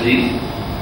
please.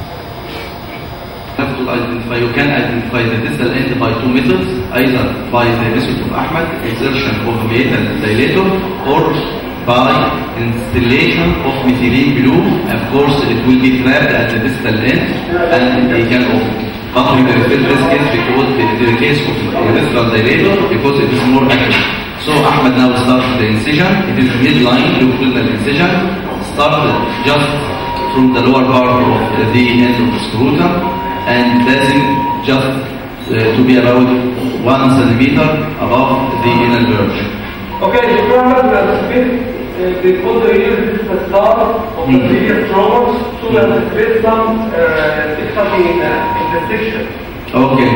You can identify the distal end by two methods, either by the method of Ahmed, insertion of metal dilator, or by installation of methylene blue. Of course, it will be trapped at the distal end and they can open. But we refer this case because the case of urethral dilator because it is more accurate. So Ahmed now starts the incision. It is midline longitudinal incision. Started just from the lower part of the end of the scrotum and passing just to be about 1 centimeter above the anal verge. Okay, so because the ear is the start of the previous trauma, so that there is some difficulty in the section. Okay.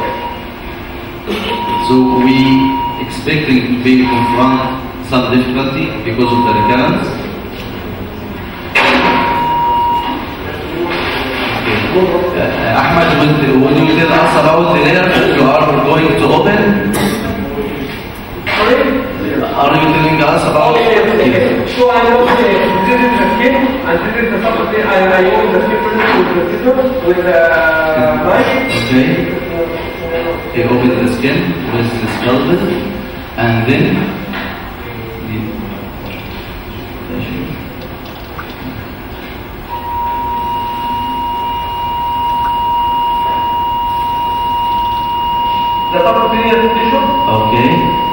So we expecting to be confront some difficulty because of the recurrence. Ahmed, when you tell us about the layer you are going to open, are you telling us about it? So I know this is the skin and this is the substance. I use the skin with the knife. Okay. Okay, open the skin with the scalpel and then the subcutaneous tissue. Okay.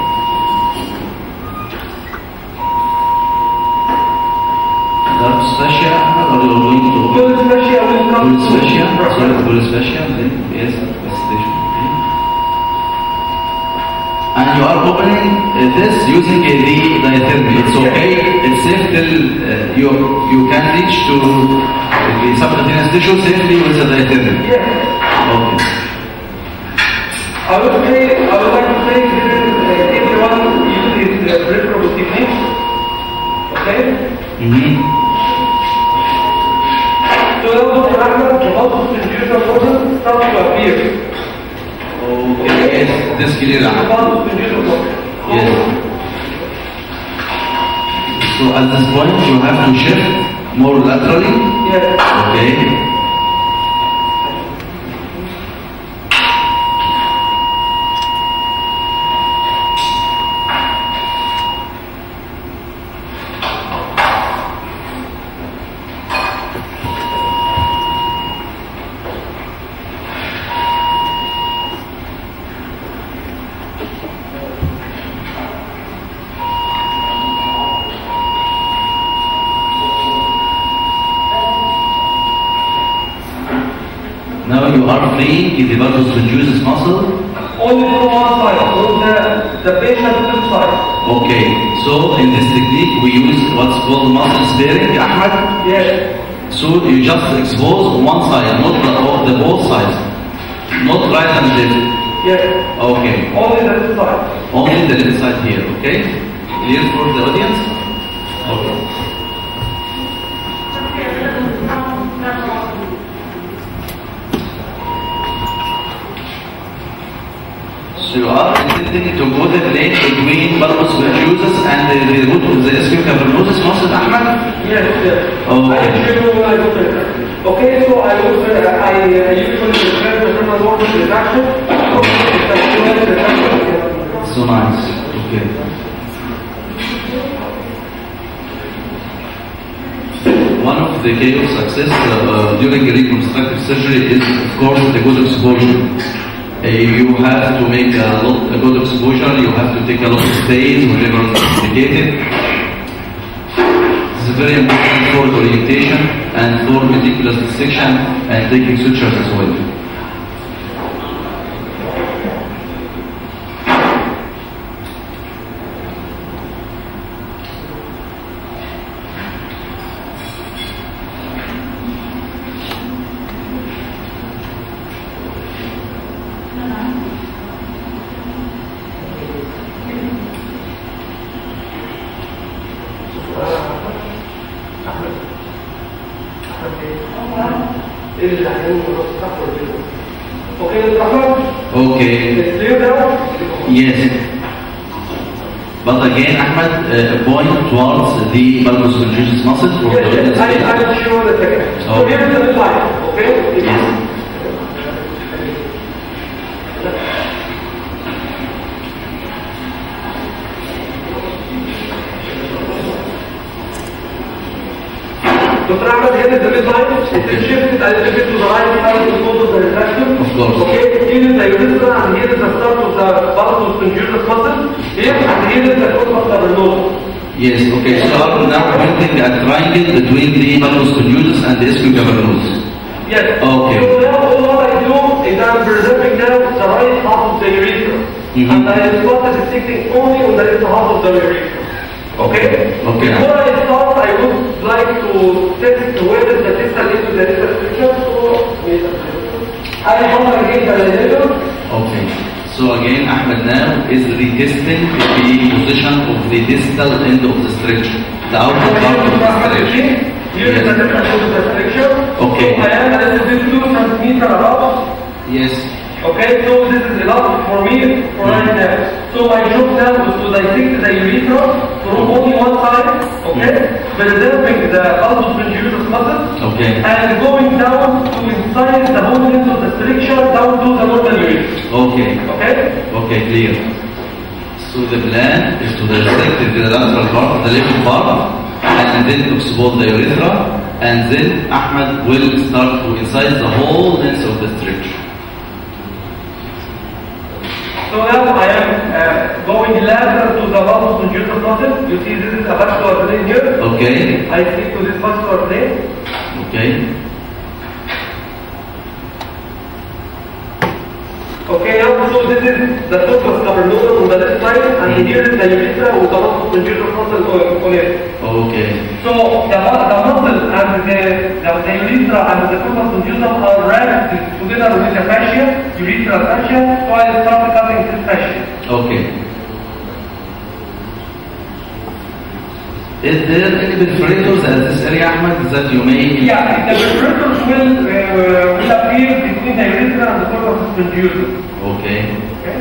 Dark fascia, or you are going to full fascia will come full fascia, sorry, full fascia, then yes, this tissue. Okay. And you are opening this using the diathermy. It's okay, it's safe till you can reach to the subcutaneous tissue safely with the diathermy. Yes. Okay. I would like to say everyone uses the peripheral technique. Okay? So now the multiple confusion process starts to appear. Okay, yes, this is clear. Yes. So at this point you have to shift more laterally. Yes. Okay. Now you are freeing the bulbous conjunctival muscle. Only from one side, so the patient this side. Okay, so in this technique we use what's called muscle sparing, Ahmed. Yes. So you just expose one side, not the both sides, not right and left. Yes. Okay. Only the left side. Only the left side here. Okay. Clear for the audience? Okay. So you are intending to go the lane between bulbous conjunctival and the root of the ischiocavernous muscle, Ahmed? Yes, yes. Okay. Okay, so I usually prepare the terminal voltage reduction. So nice. Okay. One of the key of success during reconstructive surgery is, of course, the good exposure. You have to make a good exposure. You have to take a lot of stays whenever it's complicated. This is very important for orientation and for meticulous dissection and taking sutures as well. Okay. Yes. But again, Ahmed, point towards the bulbous conjunctival muscle. Yes, I will show the second. So here is the the time, it is shifted a little bit to the right side because of the retraction. Of course. Okay, here is the urethra and here is the start of the bulbous spongiorus muscle. Here and here is the corpus cavernosus. Yes, okay. So I'm now pointing at triangle between the bulbous spongiorus and the ischium cavernosus. Yes. Okay. So now all what I do is I'm preserving now the right half of the urethra. And I am dissecting only on the left half of the urethra. Okay? Okay. Before I start, I would like to test where is the distal into the distal structure. So I want to again the laser. Okay. So again, Ahmed now is retesting the position of the distal end of the structure, the outer part of the structure. Here is the distal end of the structure. Okay. So I am a little bit 2 centimeters above. Yes. Okay, so this is enough for me for right now. So my job now is to dissect the urethra from only one side, okay, preserving the bulbous spongiorus muscle, Okay. and going down to incise the whole length of the structure down to the normal urethra. Okay. Okay? Okay, clear. So the plan is to dissect the lateral part, the left part, and then to expose the urethra, and then Ahmed will start to incise the whole length of the structure. So now I am going lateral to the bulbous spongiorus muscle. You see this is a vascular plane here. Okay. I stick to this vascular plane. Okay. Okay, now so this is the corpus cavernosus on the left side, and here is the urethra with the bulbous spongiorus muscle on it. Okay. So the muscle and the urethra and the corpus spongiorus are wrapped together with the fascia, urethral fascia. So I start cutting this fascia. Okay. Is there any perforators at this area, Ahmed, that you may? Yeah, the perforators will appear between the urethra and the corpus spongiorus. Okay. Okay.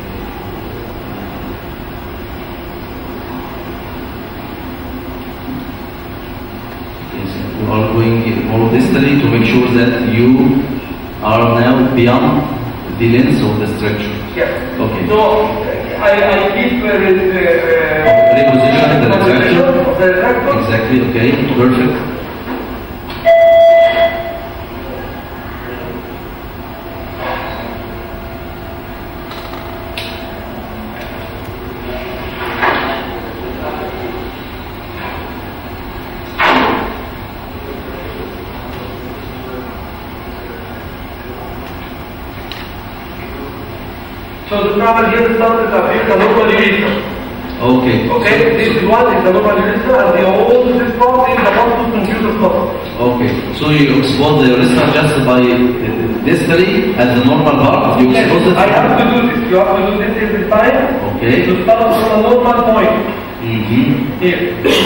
You are going more distally to make sure that you are now beyond the length of the structure. Yes. Okay. So I keep Reposition the retractor. of the retractor. Exactly, okay, perfect. So the problem here starts to appear the normal urethra. Okay. Okay, this one is the normal urethra, and the whole this part is the bulbous spongiorus muscle. Okay. So you expose the urethra just by distally at the normal part. You Yes, expose it. I have to do this. You have to do this every time. Okay. To start from a normal point. Here.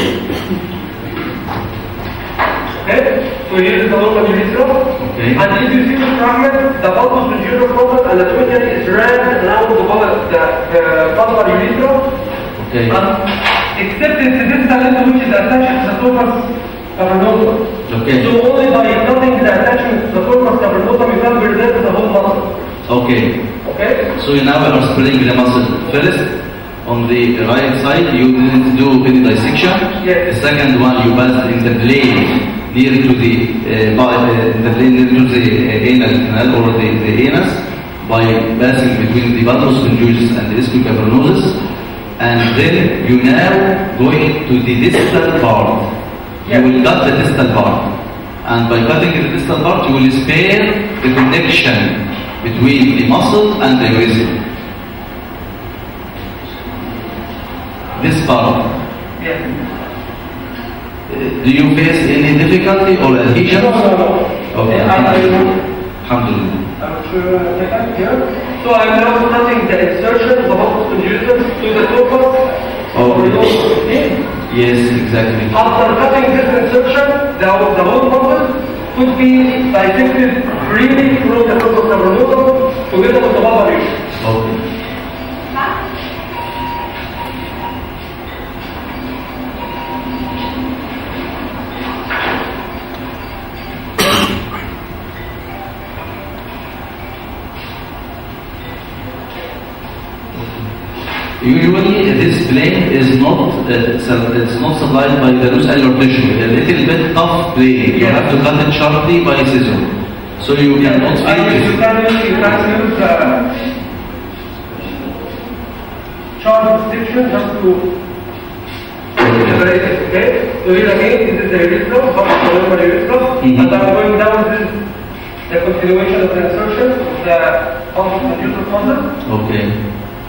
Okay? So here is the normal urethra. Okay. And if you see the fragment, the bulbous spongiorus muscle and the tunicate is wrapped around the bulbar urethra. Okay. Except in the distal end which is attached to the corpus cavernosum. Okay. So only by cutting the attachment to the corpus cavernosum you can preserve the whole muscle. Okay. Okay? So you now are spreading the muscle first. On the right side, you didn't do any dissection. Yes. The second one, you passed in the blade near to the anal canal or the anus by passing between the bulbous spongiorus and the ischium cavernosus, and then you now going to the distal part. Yes. You will cut the distal part, and by cutting the distal part, you will spare the connection between the muscle and the urethra. This part. Yes. Do you face any difficulty or adhesion? No. Okay. Alhamdulillah. So I'm now cutting the insertion of the bulbous spongiorus to the corpus. Yes, exactly. After cutting this insertion, the whole muscle could be dissected freely through the corpus cavernosum together with the bulbar urethra. Okay. Usually, this plane is not it's not supplied by the loose alveolar tissue. A little bit tough plane. You have to cut it sharply by scissor, so you cannot feel it. You can use sharp section just to separate it. Okay. So here again, this is the urethra, but urethra, and I'm going down. This is the continuation of the insertion of the uterine condyle. Okay.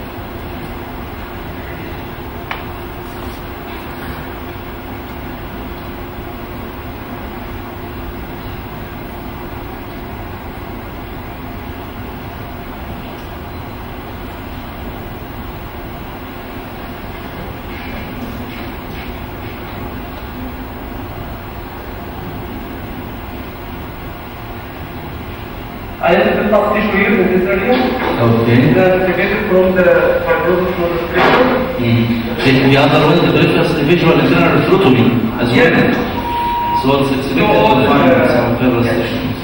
I have to top tissue here in this area. Okay. That's separated from the fibrosis from the structure. The other one, the peripheral individual internal refrotomy as well. So it's expected to find some fibrous tissues.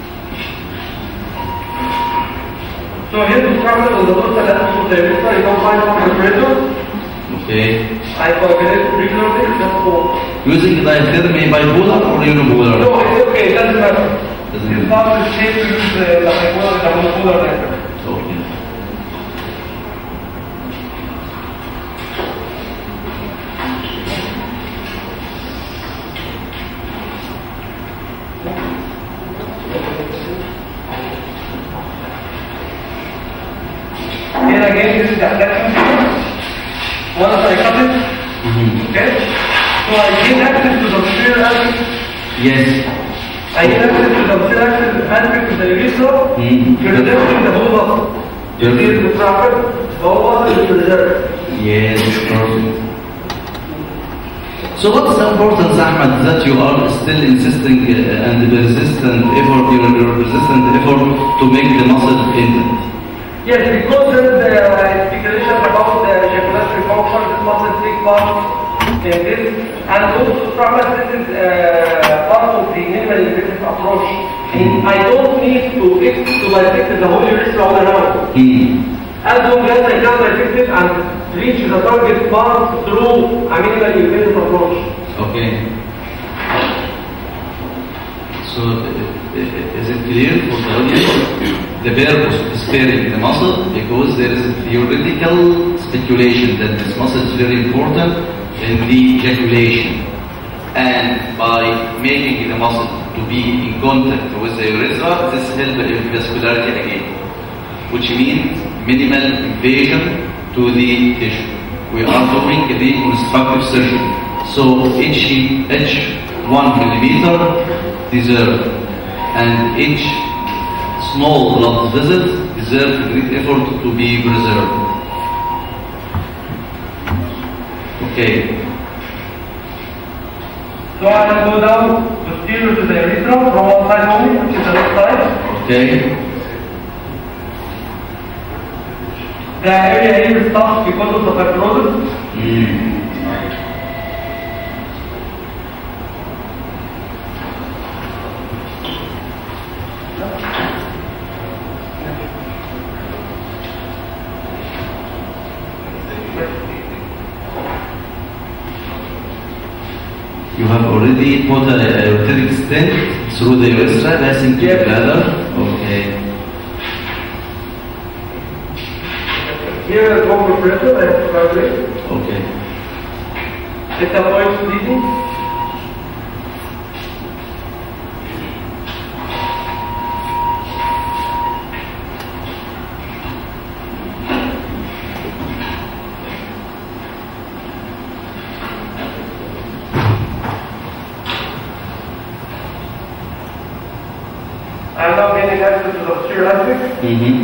So here to cover on the dorsal aspect of the urethra, you don't find some pressure. Okay. I coagulate regularly just for Using diathermy bipolar or unipolar? no, it's okay, it doesn't matter. Doesn't It's matter. not the shape to use the bipolar, the monopolar method. Okay. Here again, this is the attachment. Once I cut it, okay? So I gain access to the posterior aspect. Yes. I gain access to the posterior aspect of the urethra. You're reducing the whole muscle. You see the traffic, the whole muscle is preserved. Yes, perfect. So what's the importance, Ahmed, that you are still insisting and persistent effort, your persistent effort to make the muscle intact? Yes, because there is speculation about the ejaculatory function, this muscle takes part in this, and also this is part of the minimal invasive approach. And I don't need to dissect the whole urethra all around. As long as I can dissect it and reach the target part through a minimal invasive approach. Okay. So is it clear for the audience? The purpose of sparing the muscle, because there is a theoretical speculation that this muscle is very important in the ejaculation, and by making the muscle to be in contact with the urethra, this helps in vascularity again, which means minimal invasion to the tissue. We are doing the reconstructive surgery, so each 1 millimeter deserve, and each small blood vessel deserves great effort to be preserved. Okay. So I will go down posterior to the urethra from one side only, which is the left side. Okay. The area here is tough because of the fibrosis. You have already put a ureteric stent through the urethra, passing to the bladder. Okay. Here is one pressure, I have to calculate. Okay. It avoids bleeding. I'm now getting access to the posterior aspect.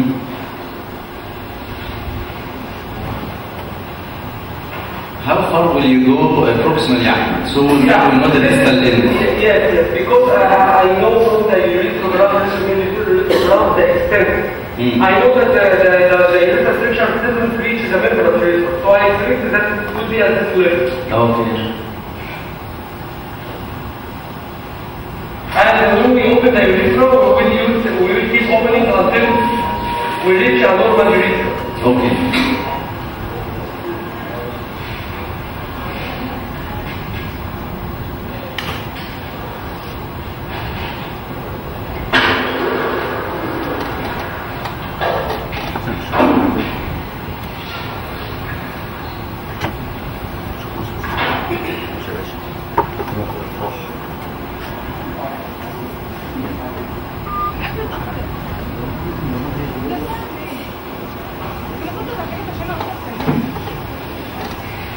How far will you go approximately, Ahmed? So we know the distal end. Yes, because I know from the urethrogram, the extent. I know that the urethral section doesn't reach the membrane of the urethra, so I expect that it would be at this level. Okay. And when we open the urethra, we will keep opening until we reach a normal urethra. Okay.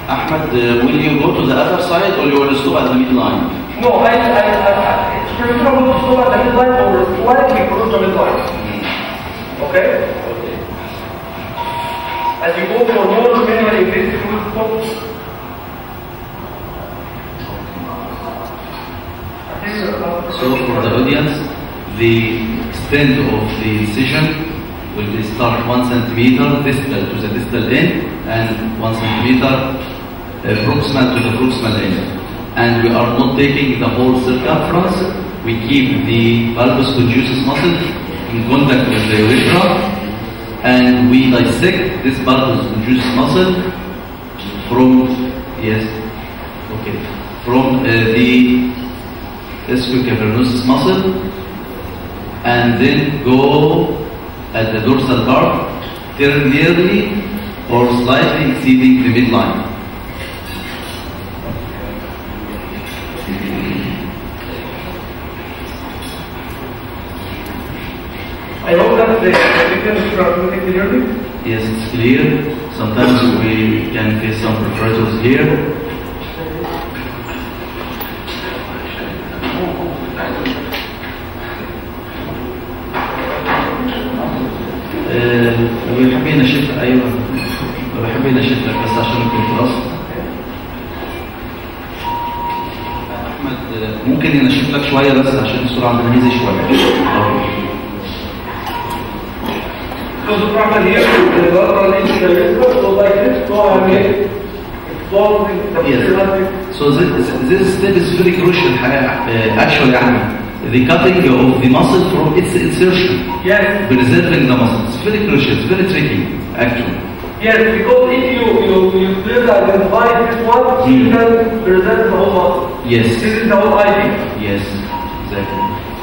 Ahmed, will you go to the other side or you will stop at the midline? No, it's preferable to stop at the midline or slightly cross the midline. Okay? Okay. As you go for more minimally invasive, you will stop. So for the audience, the extent of the incision will be start 1 centimeter distal to the distal end and 1 centimeter proximal to the proximal end. And we are not taking the whole circumference. We keep the bulbous conjunctival muscle in contact with the urethra, and we dissect this bulbous conjunctival muscle from the ischiocavernosus muscle, and then go at the dorsal part, turn nearly or slightly exceeding the midline. I hope that the picture is transmitting clearly. Yes, it's clear. Sometimes we can face some preferators here. بيحب ينشف ايوه بيحب ينشف لك بس عشان الكونتراست. احمد ممكن ينشف لك شويه بس عشان الصوره عندنا هيزي شويه. So the problem here is the lateral intravenous, so like this, so I mean, exposing the physiologic. So this step is very crucial actually. The cutting of the muscle from its insertion. Yes. Preserving the muscle. It's very crucial. It's very tricky, actually. Yes, because if you clearly identify this one, you can preserve the whole muscle. Yes. This is the whole idea. Yes, exactly.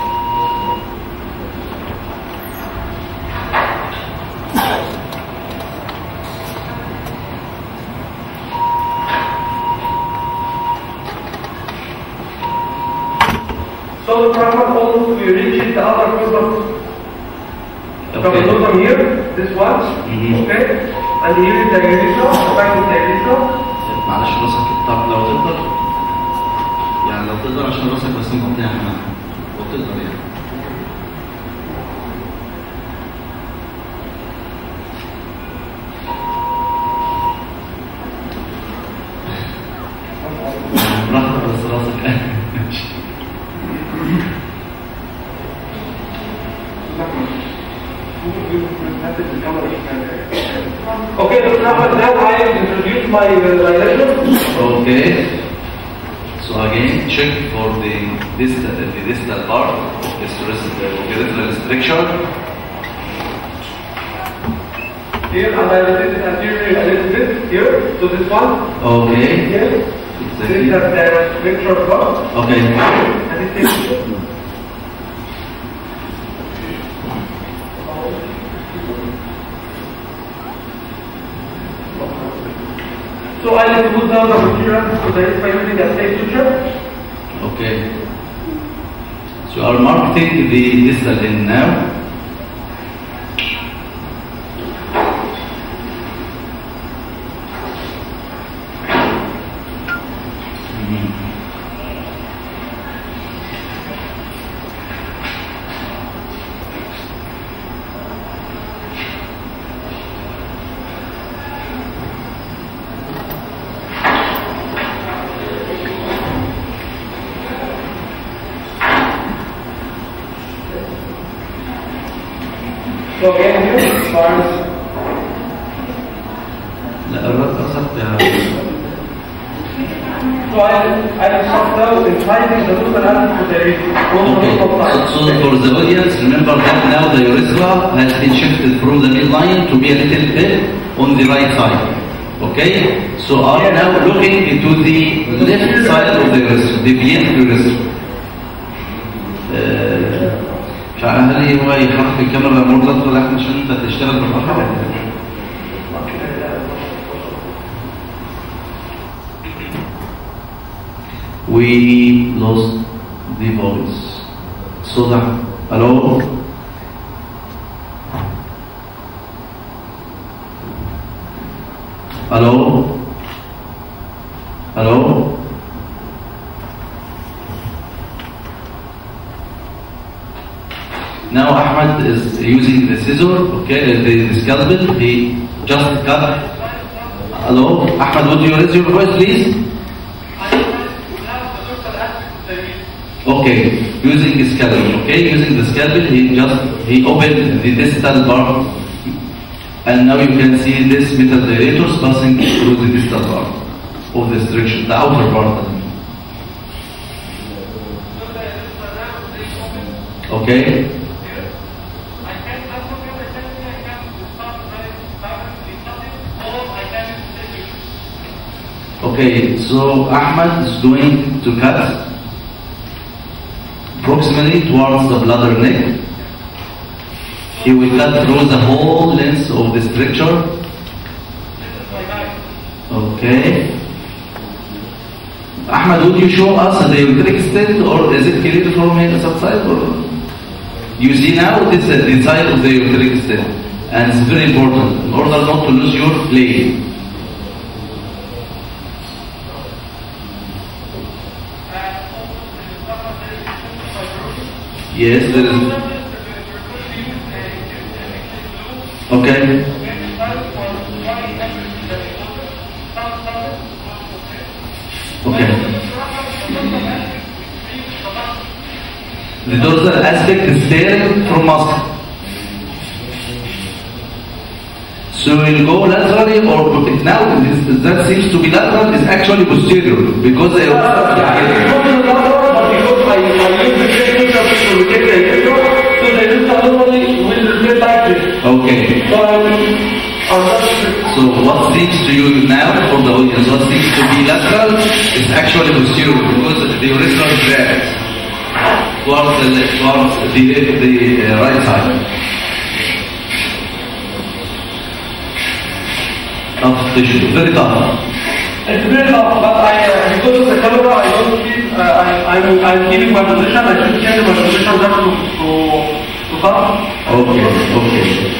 So the problem also we reach the other problem. Okay. From here, this one, okay, and here is the urethra, back to the urethra. معلش راسك طب لو تقدر يعني لو تقدر عشان راسك بس مغطيها هنا لو تقدر يعني. براحتك بس راسك. Okay, so now I introduce my dilation. Okay. So again, check for the distal part of the urethral structure. Here, and I dilate it anteriorly a little bit. Here, so this one. Okay. Here. Exactly. This is the structure part. Okay. And this is. So I need to put down the material so that if I'm using a safe suture. Okay. So you are marking the distal end now. So again here, arms. لا الرد أصبت يا So I start now incising the total angle to the urethra. So for the audience, remember that now the urethra has been shifted from the midline to be a little bit on the right side. Okay? So are now looking into the left side of the urethra, the deviated urethra. فهل هو يحرك الكاميرا مور لاترال لحد عشان انت تشتغل بالراحه؟ We lost the voice. So that hello? Hello? Now Ahmed is using the scissor, okay, the scalpel. He just cut. Hello, Ahmed, would you raise your voice, please? Okay, using the scalpel. Okay, using the scalpel, he opened the distal part, and now you can see this metal dilators passing through the distal part of the structure, the outer part. Okay. Okay, so Ahmed is going to cut approximately towards the bladder neck. He will cut through the whole length of the structure. Okay. Ahmed, would you show us the ureteric stent, or is it clear from here outside? Or you see now this is the side of the ureteric stent, and it's very important in order not to lose your plate. Yes, there is. Okay. Okay. The dorsal aspect is there from muscle. So we'll go laterally, or now that seems to be lateral is actually posterior because I okay. So what seems to you now from the audience, what seems to be lateral is actually posterior because the urethral is there towards the right side of tissue. Very tough. It's very tough, but because of the camera, I don't feel, I'm keeping my position. I should change my position just to cut. Okay.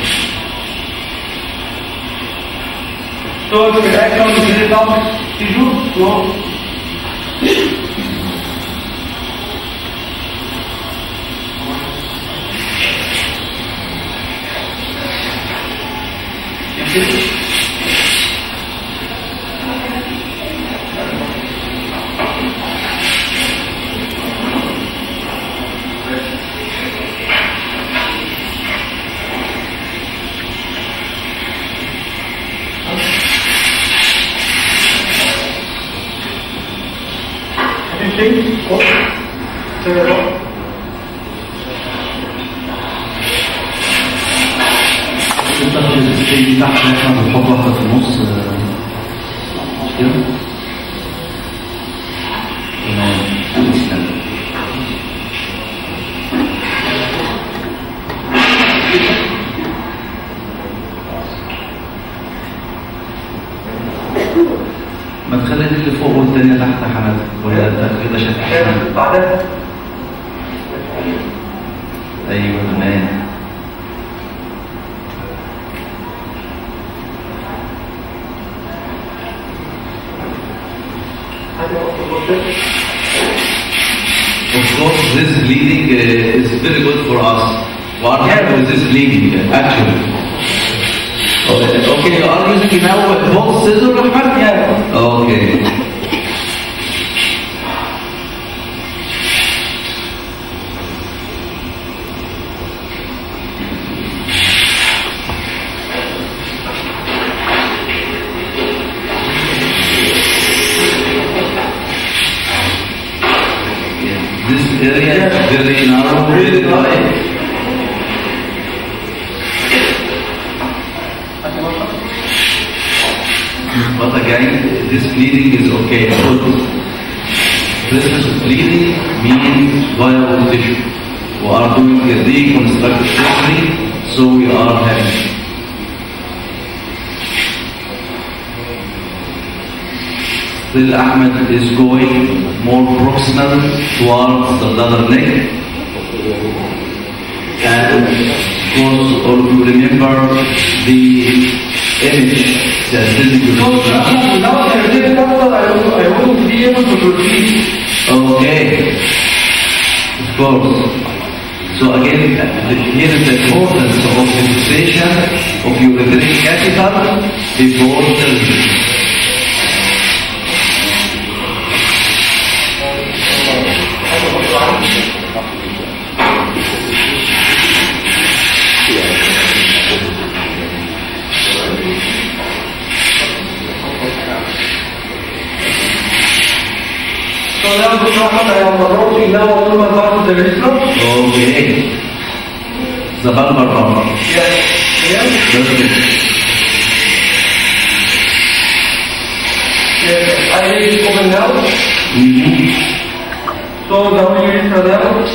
So it's actually very tough tissue. So دي تحت احنا بنحط واحدة في النص مش كده؟ تمام. ما تخلي دي اللي فوق والتانية تحت يا حماد ولا ده كده شكل بعدها ايوه تمام. Of course, this bleeding is very good for us. We are happy with this bleeding, actually. Okay, you are using now both scissors, Ahmed? Yeah. Okay. This area is very narrow, very dry. But again, this bleeding is okay. This is bleeding means viable tissue. We are doing a reconstructive surgery, so we are happy. Still Ahmed is going more proximal towards the bladder neck. And of course, all of you remember the image that now I won't be able to proceed. Okay, of course. So again, here is the importance of the fixation of ureteric catheter before surgery. So now the problem I am approaching now all my part of the restaurant. Okay. The bulbar part. Yes. Yes. Yes. I leave it open now. So the unit for now.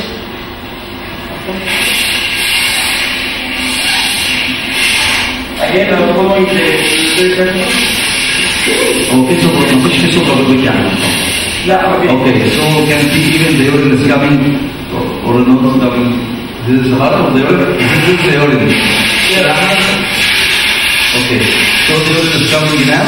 Again, I'm following the Okay, so ما فيش في صوره بيجي يعني. Okay, so can see even the urine is coming or not coming. This is part of the urine. This is the urine. Okay, so the urine is coming now.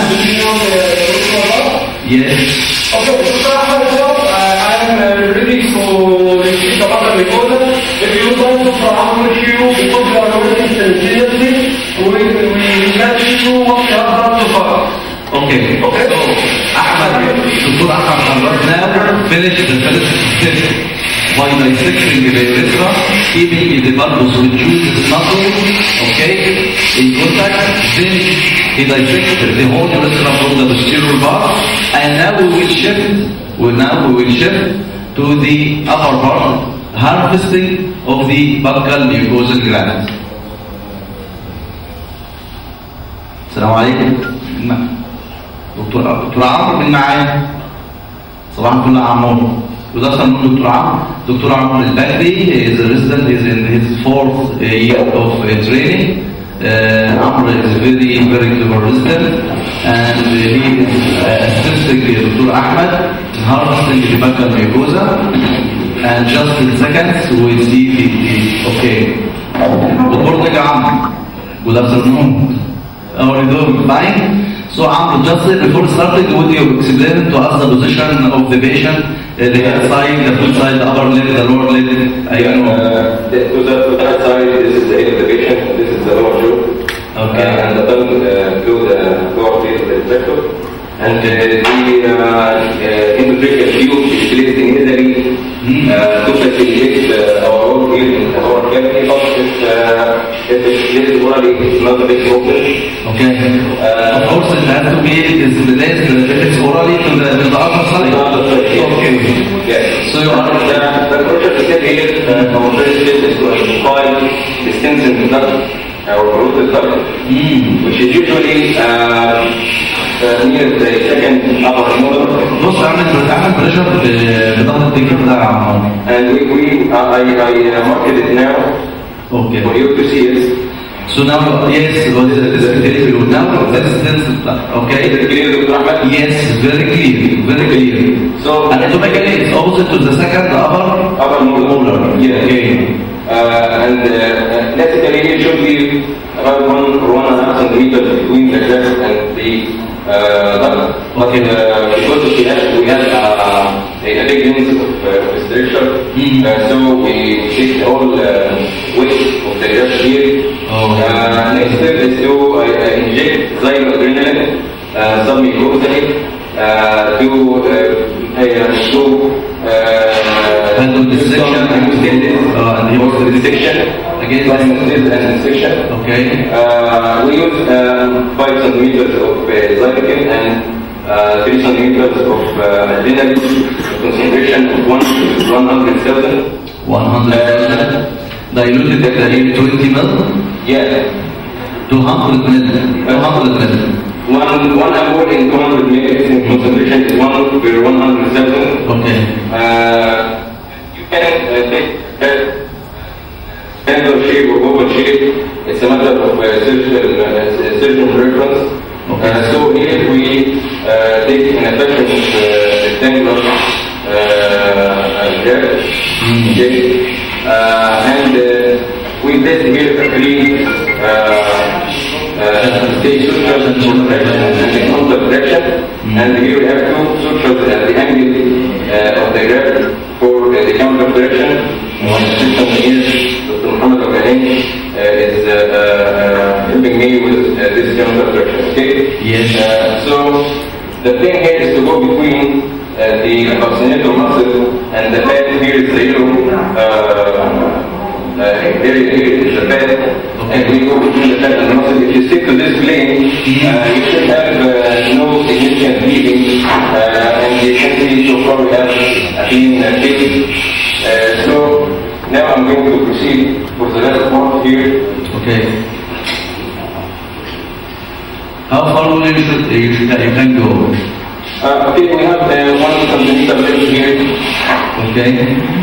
Yes. Okay, so I am ready to receive the other recorder. If you would like to perform with you because you are working seriously, we let you what you have done so far. Okay, so Ahmed, Dr. Ahmed now finished the first step by dissecting the urethra, keeping the bulbous with juices muscle, okay, in contact. Then he dissected the whole urethra from the posterior part, and now we will shift to the upper part, harvesting of the buccal mucosal glands. السلام عليكم. دكتور عمرو من معايا. صباح الفل يا عمرو. وده اصلا من دكتور عمرو. دكتور عمرو البكري is a resident, is in his 4th year of training. Amr is very clever resident, and he is assisting Dr. Ahmed in harvesting the buccal mucosa. And just in seconds we see the okay. Dr. Amr, good afternoon. How are you doing? Fine. So Amr, just before starting, would you explain to us the position of the patient, the head side, the foot side, the upper leg, the lower leg? To the head side, this is the head of the patient, this is the lower jaw. Okay. And the tongue to the lower face of the rectum. And the endotracheal tube is placed immediately to facilitate our work here in our cavity, but if it's placed orally, it's not a big problem. Okay. Of course, it has to be placed if it's orally to the upper side. Okay. Yes. So you are the crucial step here, our first step is to identify the stents in the duct, our carotid duct, which is usually near the second upper molar. بص اعمل بريشر بضغط التكييف ده يا عمرو. And I marked it now. Okay. For you to see it. So now, yes, what is it? Now, resistance. Okay. Is it clear, Dr. Ahmed? Yes, very clear. So, anatomically, it's opposite to the second upper molar. Yeah. Okay. And classically, it should be about 1.5 centimeters between the chest and the duct. But because we have a big unit of structure, so we take the whole weight of the graft here. Next step is to inject xyloadrenaline submucosally to dissection again. Okay. We use 5 centimeters of xylocaine and 3 centimeters of adrenaline, concentration of 100,000. 100,000. Diluted at 20 ml? Yeah. 200 ml. 200 ml. One ampule in 200 ml in concentration is 1 per 100,000. Okay. You can take handle shape or oval shape. It's a matter of surgeon preference. Okay. So here we take an affection rectangular graft. Okay. And we test here three stage sutures and frontal traction. And here we have two sutures at the angle of the graft for the the camera correction. My assistant here, Dr. Muhammad Abdulhalim, is helping me with this camera correction. Okay? Yes. So the thing here is to go between the vaccinator muscle and the fat. Here is the yellow. Here is the fat, and we go between the fat and the muscle. If you stick to this plane, you should have no significant bleeding, and you can see so far we have a clean case. So now I'm going to proceed for the last part here. Okay. How far will you can go? Okay, we have 1 centimeter left here. Okay.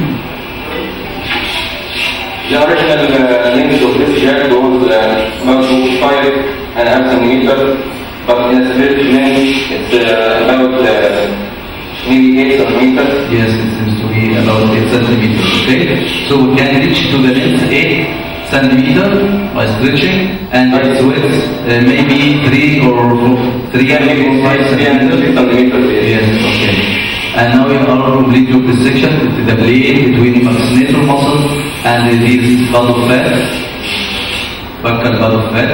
The original length of this jar goes about 5.5 centimeters, but in a straight length it's about maybe 8 centimeters. Yes, it seems to be about 8 centimeters. Okay. So we can reach to the length 8 centimeters by stretching, and its width maybe 3 or 3 maybe 5 centimeters. Yes. Okay. And now we are complete with this section with the blade between vaccinator muscle and this bud of fat, buccal bud of fat.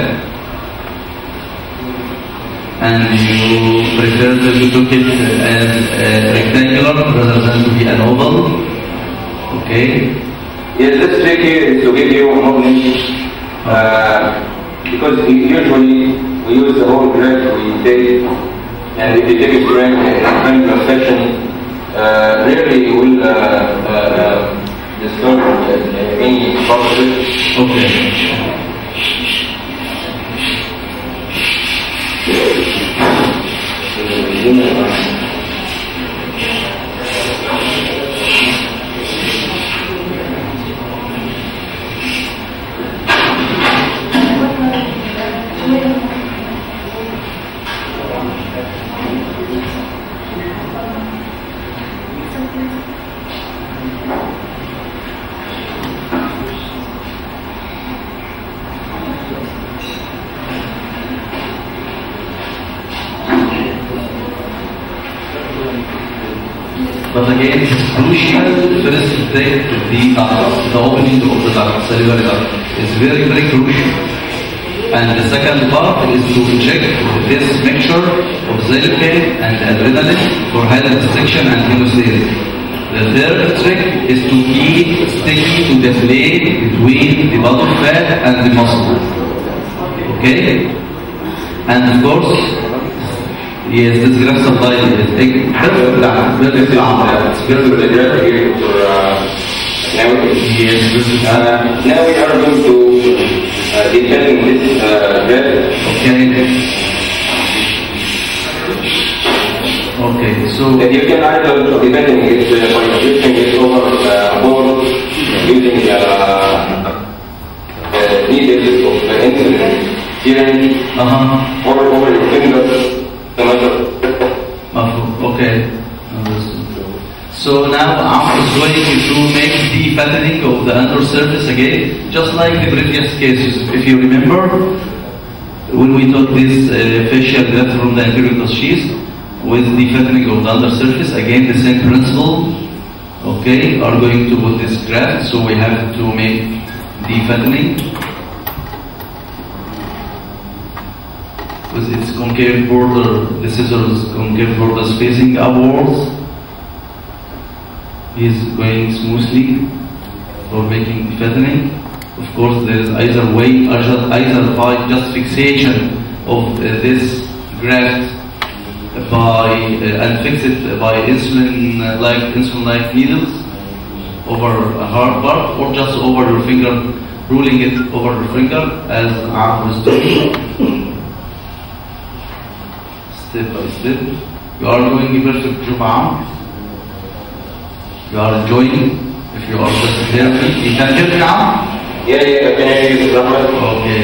And you prefer to look it as rectangular rather than to be an oval. Okay. Yes, this trick here is to give you more niche, because usually we use the whole graft we take, and if you take it frank section, rarely you will disturb any part of it. Okay. But again, it is crucial first to take the opening of the duct, cellular duct. It's very, very crucial. And the second part is to check this mixture of xylitol and adrenaline for hydrodissection and hemostasis. The third trick is to keep sticking to the blade between the bud of fat and the muscle. Okay? And of course, yes, this graft supply is very yes, now we are going to detailing this graft. okay. Okay, so You can either depending it by shifting it over board using needles of insulin syringe or over your fingers. Okay, understood. So now I'm going to make defattening of the undersurface again, just like the previous cases. If you remember, when we took this facial graft from the anterior sheath with defattening of the undersurface, again the same principle. Okay, are going to put this graft, so we have to make defattening. With its concave border, the scissors concave borders facing upwards, is going smoothly for making fattening. Of course, there is either way, either by just fixation of this graft by and fix it by insulin-like needles over a hard part, or just over your finger, ruling it over your finger as I was doing. Step by step. You are doing a perfect job. You are enjoying. If you are just there, you can hear me now? Yeah, I can hear you. Okay.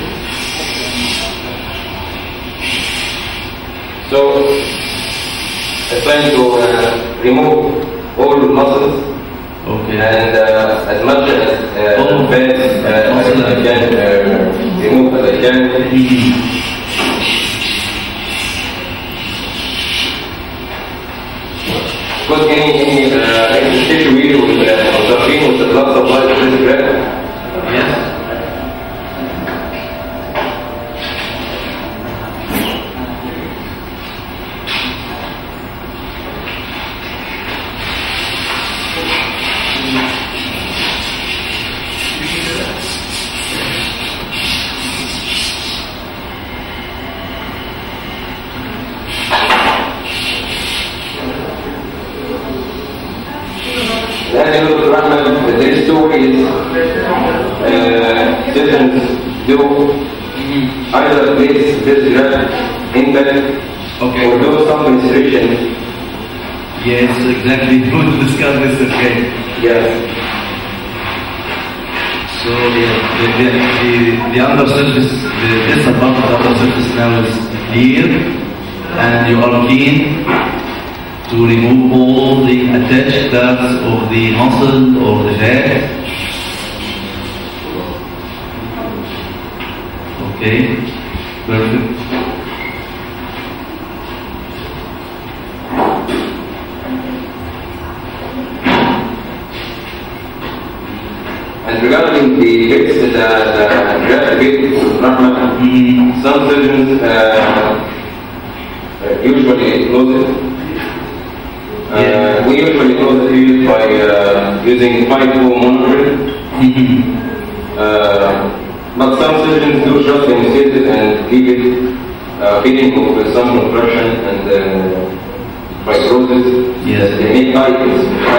So, I plan to remove all the muscles. Okay. And as much as fat as I can remove as I can. Because in any tissue here with observing with the blood supply to this graft? Yes. There is two ways citizens do either place this graft intact Okay. or do some restoration. Yes, exactly. We want to discuss this again. Yes. So the under surface, this part of the under surface now is clear, and you are keen to remove all the attached parts of the muscle or the fat. Okay, perfect. And regarding the bits, the graft bit, some surgeons usually close it. We usually close the field by using 5-2 monitoring. But some surgeons do just insert it and leave it feeding with some compression and fibrosis. Yes. They make items.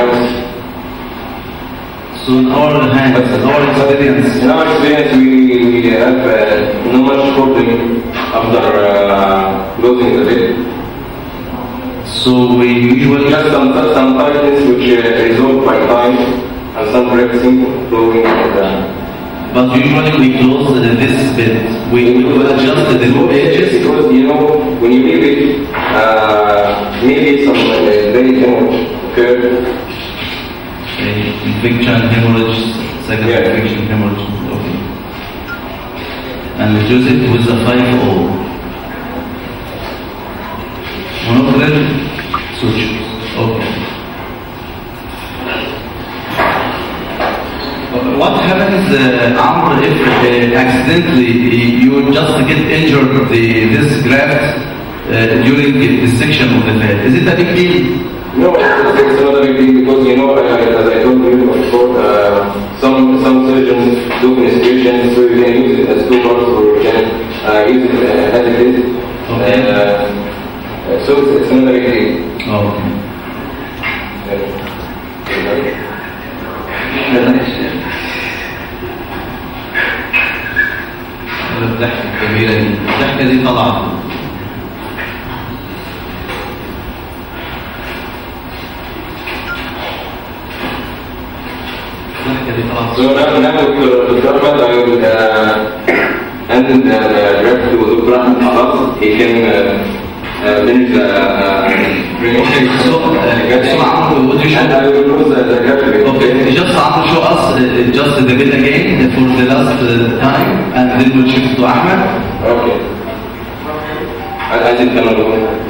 So in our hands, in our experience, In our experience, we have no much problem after closing the lid. so we usually Just some tightness which resolve by time and some flexing, flowing but usually we close this bit. We will adjust the low edges. because you know when you leave it, maybe some very hemorrhage occur. Infection, hemorrhage, second Yeah. infection, hemorrhage. Okay. And we use it with the 5-0. Monothread sutures. Okay. What happens, Amr, if accidentally you just get injured this graft during the section of the fat? Is it a big deal? No, it's not a big deal because you know, as I told you before, some surgeons do inspiration, so you can use it as 2 parts or you can use it as it is. Okay. So it's not a big deal. Okay. الضحكة الكبيرة دي، الضحكة دي طلعت. الضحكة دي طلعت. So now Dr. Ahmed, I will hand the graft to Dr. Ahmed خلاص. He can finish the Okay, so Amr, what you and I should. will close the graft. Okay, just Amr, show us just the bit again for the last time, and then we'll shift to Ahmed. Okay. I think I'm going to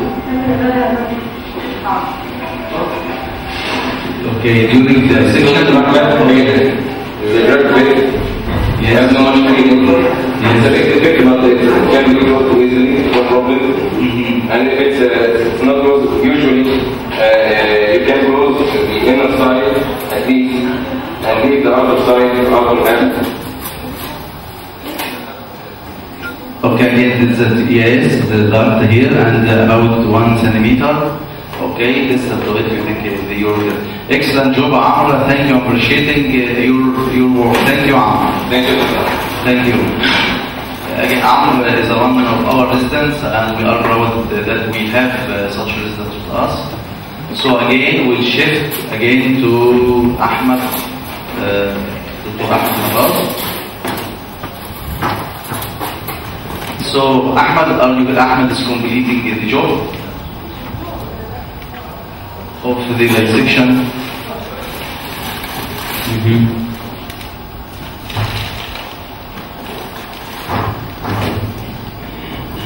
Okay, during the section. the graft bit. You have no much feeling. It's a big effect, but it can be closed easily, no problem. And if it's not closed, usually you can close the inner side at least and leave the outer side open hand. Okay, yes, the dart here and about 1 centimeter. Okay, this is the way you think your excellent job, Amr. Thank you, appreciating your work. Thank you, Amr. Thank you. Thank you. Again, Amr is one of our residents, and we are proud that we have such residents with us. So again, we'll shift again to Ahmed, Dr. Ahmed Nabal. So Ahmed is completing the job of the dissection.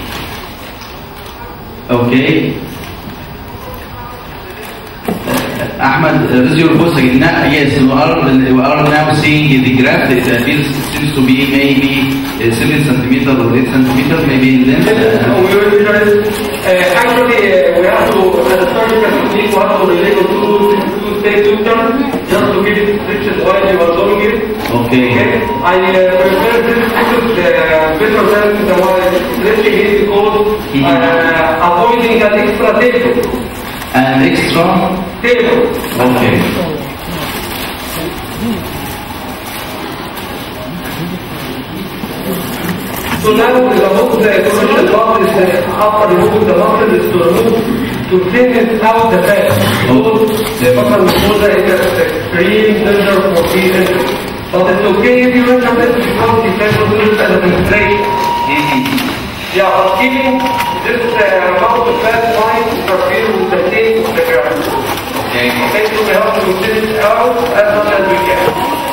Okay. Ahmed, with your voice again. Yes, we are now seeing the graph. It seems to be maybe 7 centimeters or 8 centimeters, maybe in length. Actually, we have to, as a surgical technique, we have to relate to two-stage suture just to give it stitches while you are doing it. Okay. I prefer this better than the one stretching it because avoiding that extra table. An extra Table. Okay. So now the most crucial part is after removing the muscle is to thin it out the fat. Because the muscle mucosa is extreme danger for these. But it's okay if you mention this because you can do it as a demonstration. Yeah, but keeping this amount of fat line interfere with the taste of the grass. Okay. Okay, so we have to thin it out as much as we can.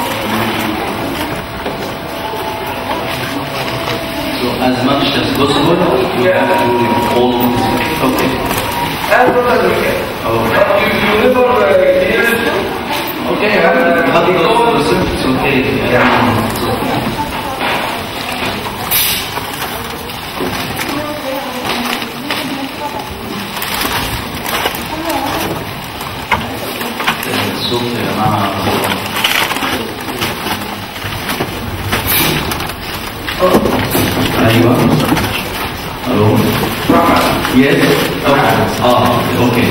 So as much as possible, you have to hold this. Okay. As much as we can. Okay. But you never hear it. Okay, it's okay. الصوت يا جماعة. أيوة. ألو. Yes. Okay.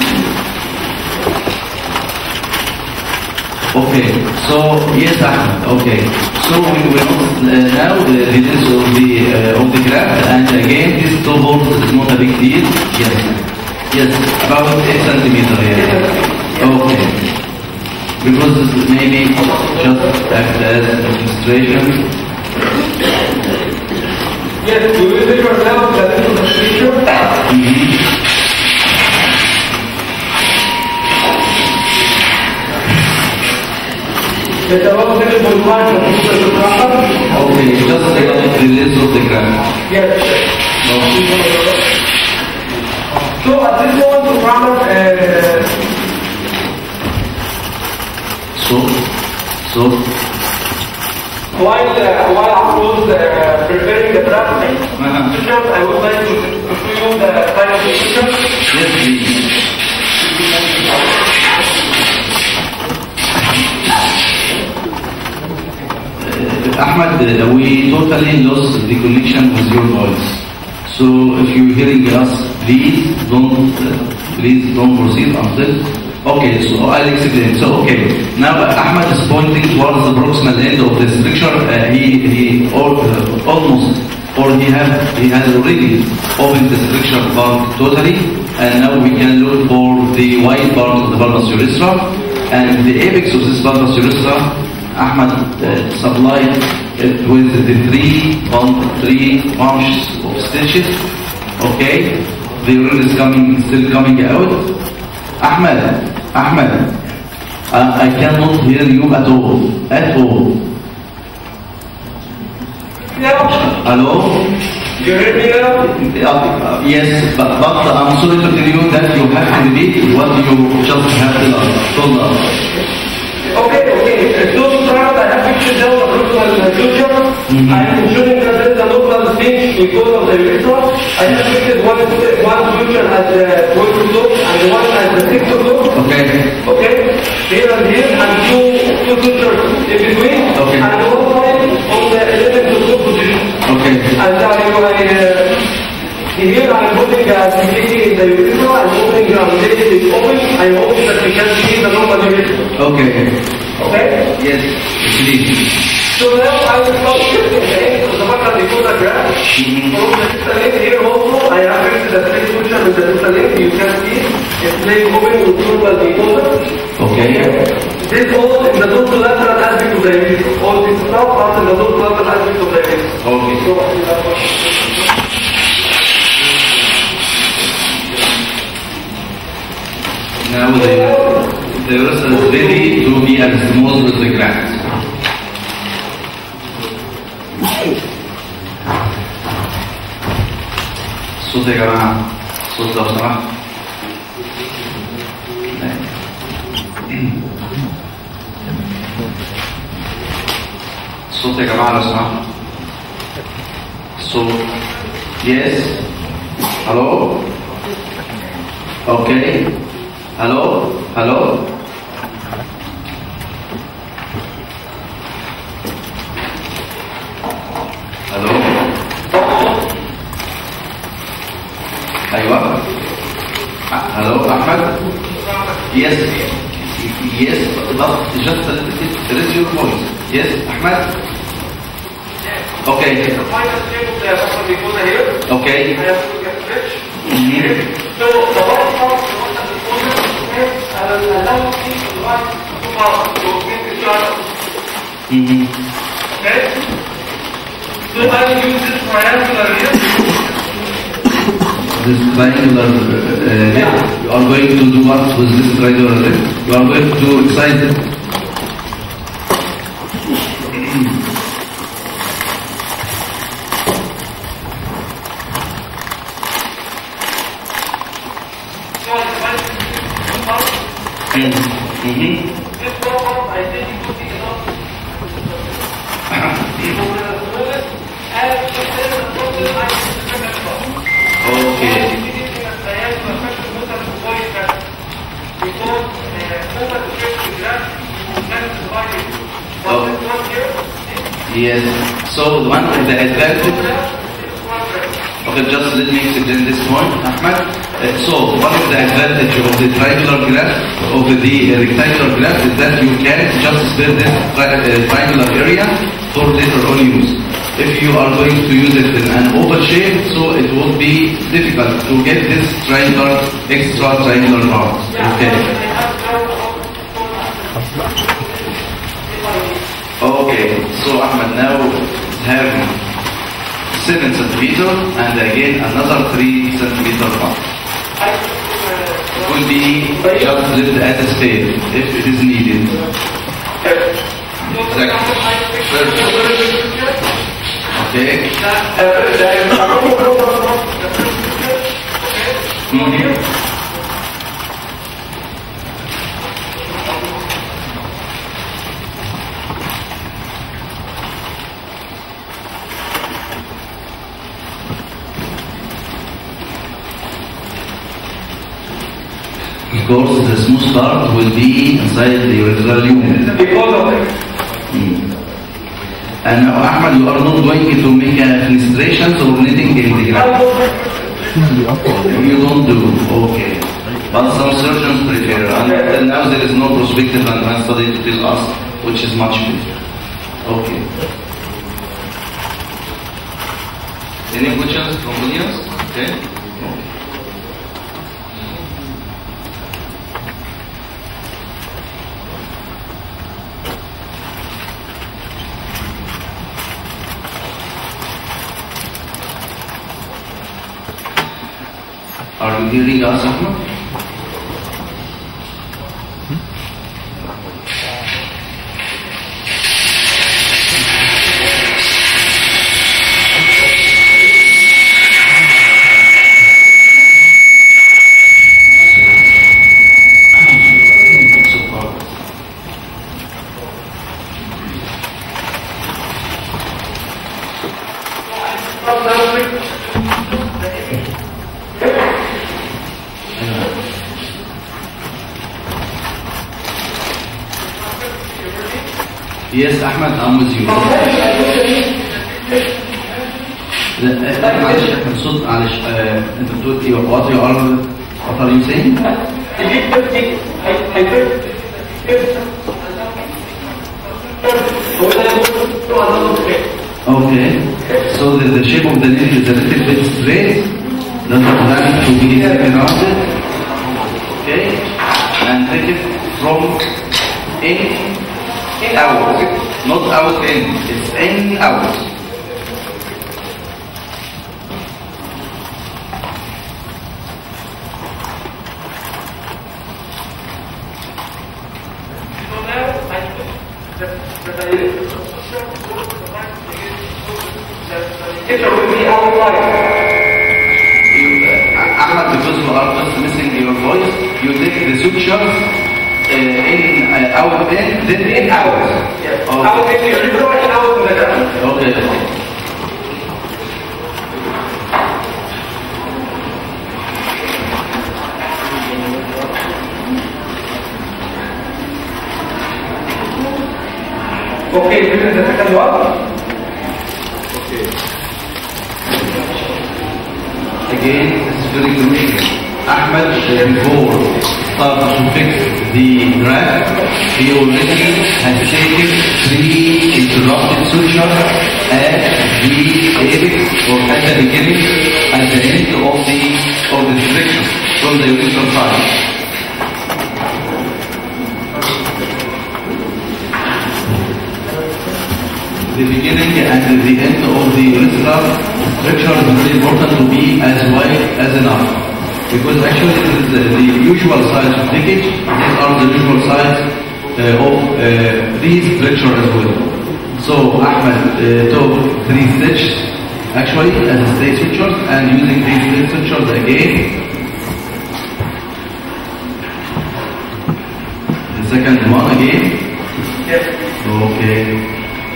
Okay, so yes, Ahmed. Okay, so we will now the details of the graph, and again this 2 volts is not a big deal. Yes, about 8 centimeters. Yes. Okay, because this is maybe just act as a demonstration. Yes, we will measure now the demonstration. It's about 7.5 centimeters of grammar. Okay, just take a look at the list of the graph. Yes. So at this moment of grammar, So while I was preparing the draft, I would like to show you the final picture. yes, please. Ahmed, we totally lost the connection with your voice. So if you're hearing us, please don't proceed until. Okay, so I'll explain. So okay, now Ahmed is pointing towards the proximal end of the structure. He almost, or he has already opened the structure part totally, and now we can look for the white part of the valgus urethra, and the apex of this valgus urethra. Ahmed supplied it with the three bunches of stitches. Okay, the urine is still coming out. Ahmed, I cannot hear you at all. Yeah. Hello? You hear me now? Yes, but I'm sorry to tell you that you have to repeat what you just have told us. Okay. So now I have pictured down the proximal future. I am showing that there is a local stage because of the urethra. I have pictured one future as the 12 o'clock and one as the 6 o'clock. Okay. Here and here, and two futures in between. Okay. And one side on the 11 o'clock position. Okay. And here I am putting a CCT in the urethra and putting a related is open. I hope that we can see the normal urethra. Okay. Yes, please. So now I will start shifting the end of the button before the graph. From the distal length here also, I have fixed the straight function with the distal length. You can see it's playing open with normal decoder. Okay. This all in the dorsolateral aspect of the urethra. All this stuff are in the dorsolateral aspect of the urethra. Okay. So, now the urethra is ready to be as small as the graft. صوت يا جماعة، صوت لو سمحت. الصوت يا جماعة لو سمحتوا. الصوت. Yes. Hello. Okay. Hello. Hello. Hello. أيوة. Hello أحمد. Yes. Yes. But just raise your voice. Yes أحمد. Okay. Okay. So the white part of the component allows me to write two parts to make the chart. Okay? So I will use this triangular here. This triangular you are going to do what with this triangular you are going to excite it. This problem, I think it would be enough. Okay. Yes. So one of the advantages. Okay, just let me explain this point, Ahmed. So one of the advantages of the triangular graph, of the rectangular graph, is that you can just split this triangular area for later on use. If you are going to use it in an oval shape, so it will be difficult to get this triangular, extra triangular parts. Okay. Okay. So Ahmed now have 7 centimeters and again another 3 centimeter part. It will be just left at a state if it is needed. Okay. Of course, the smooth part will be inside the original unit. Because of it. And now, Ahmed, you are not going to make fenestrations or knitting in the ground. You don't do, okay. But some surgeons prefer, and now there is no prospective advanced study to tell us which is much better. Okay. Any questions from audience? Okay. Are you hearing us, Ahmed? Yes, Ahmed, I'm with you. معلش احنا الصوت معلش انت بتقول ايه what are you saying? Okay, so the shape of the nail is a little bit straight, doesn't have to be rounded. Okay, and take it from in out, not out in, it's in out. Ahmed, because you are just missing your voice, you take the sutures in out in, then in out. Yes. Okay. Out in the urethra and out in the ground. Okay. Okay, this is the second one. Again, this is very crucial. Ahmed, before starting to fix the graft, he already had taken 3 interrupted sutures at the apex or at the beginning, at the end of the section from the urethral side. The beginning and the end of the urethral structure is very important to be as wide as enough, because actually this is the usual size of leakage. These are the usual size of these structure as well. So Ahmed took 3 stitches actually as straight sutures, and using these straight sutures again. The second one again. Yes. Okay.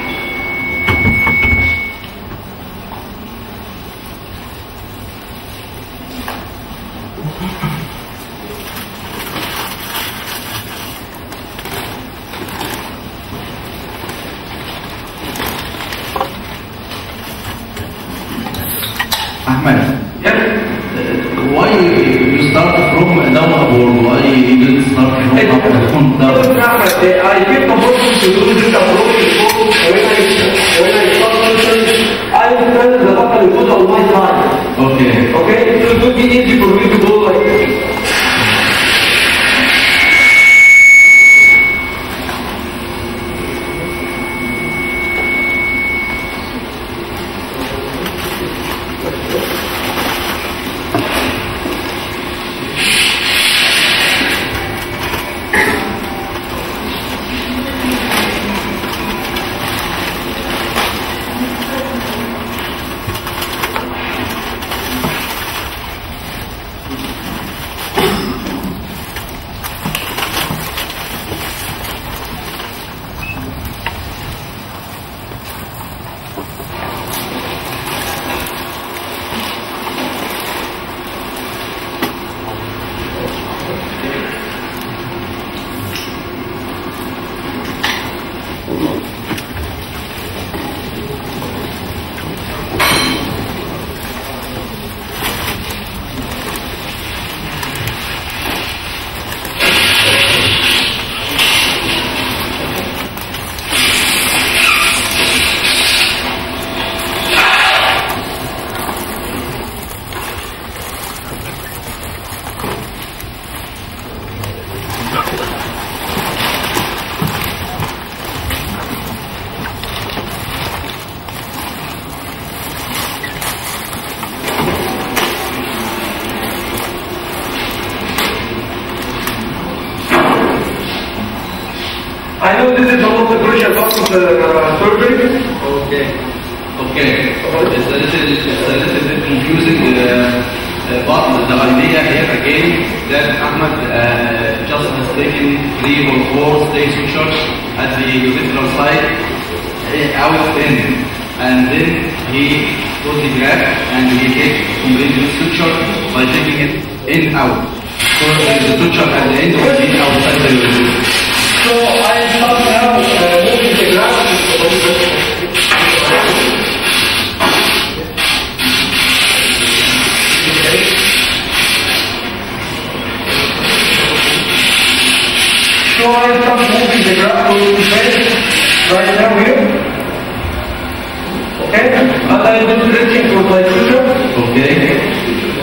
Ahmed, Yes. why you start from downward? Why you didn't start from down? I feel comfortable to do this approach because when I start surgery, I understand the buckle goes on my side. Okay. Okay, so it will be easy for me to go like this. I know this is one of the crucial parts of the surgery. Okay. It's a little bit confusing, but the idea here again that Ahmed just has taken 3 or 4 stage sutures at the urethral side out in, and then he put the graft and he takes complete the suture by taking it in out. So the suture at the end will be outside the urethra. So I start now moving the graft. So I start moving the graft to the face right now here. Okay? And I do stretching for my suture. Okay.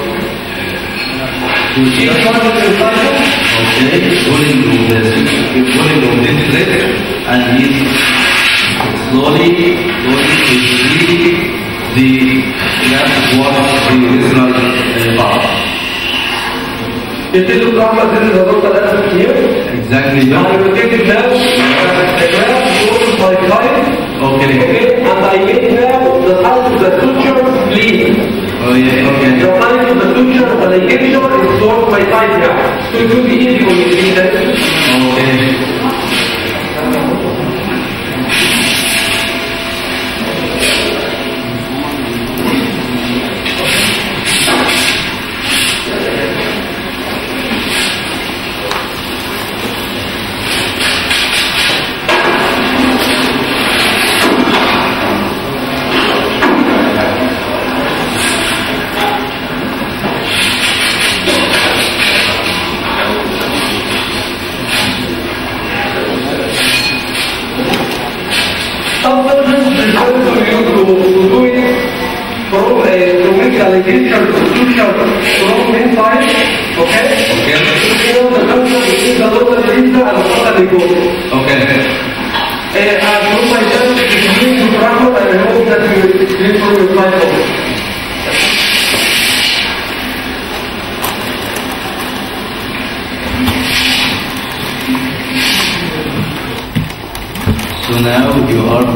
Each one of the cycle. Okay, pulling on this thread, and he's slowly releasing the graft towards the urethral part. This is the problem, this is the total element here. Exactly. Now I will take it now, the graft goes by side. Okay. And I make now the size of the suture bleed. Oh yeah, okay. The size of the suture and the ligation is stored by side now. So it will be easy for me to see that. Okay.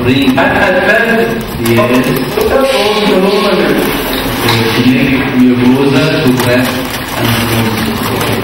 bring and advance yes towards the normal level. to make mucosa to crack and stenosis. Okay.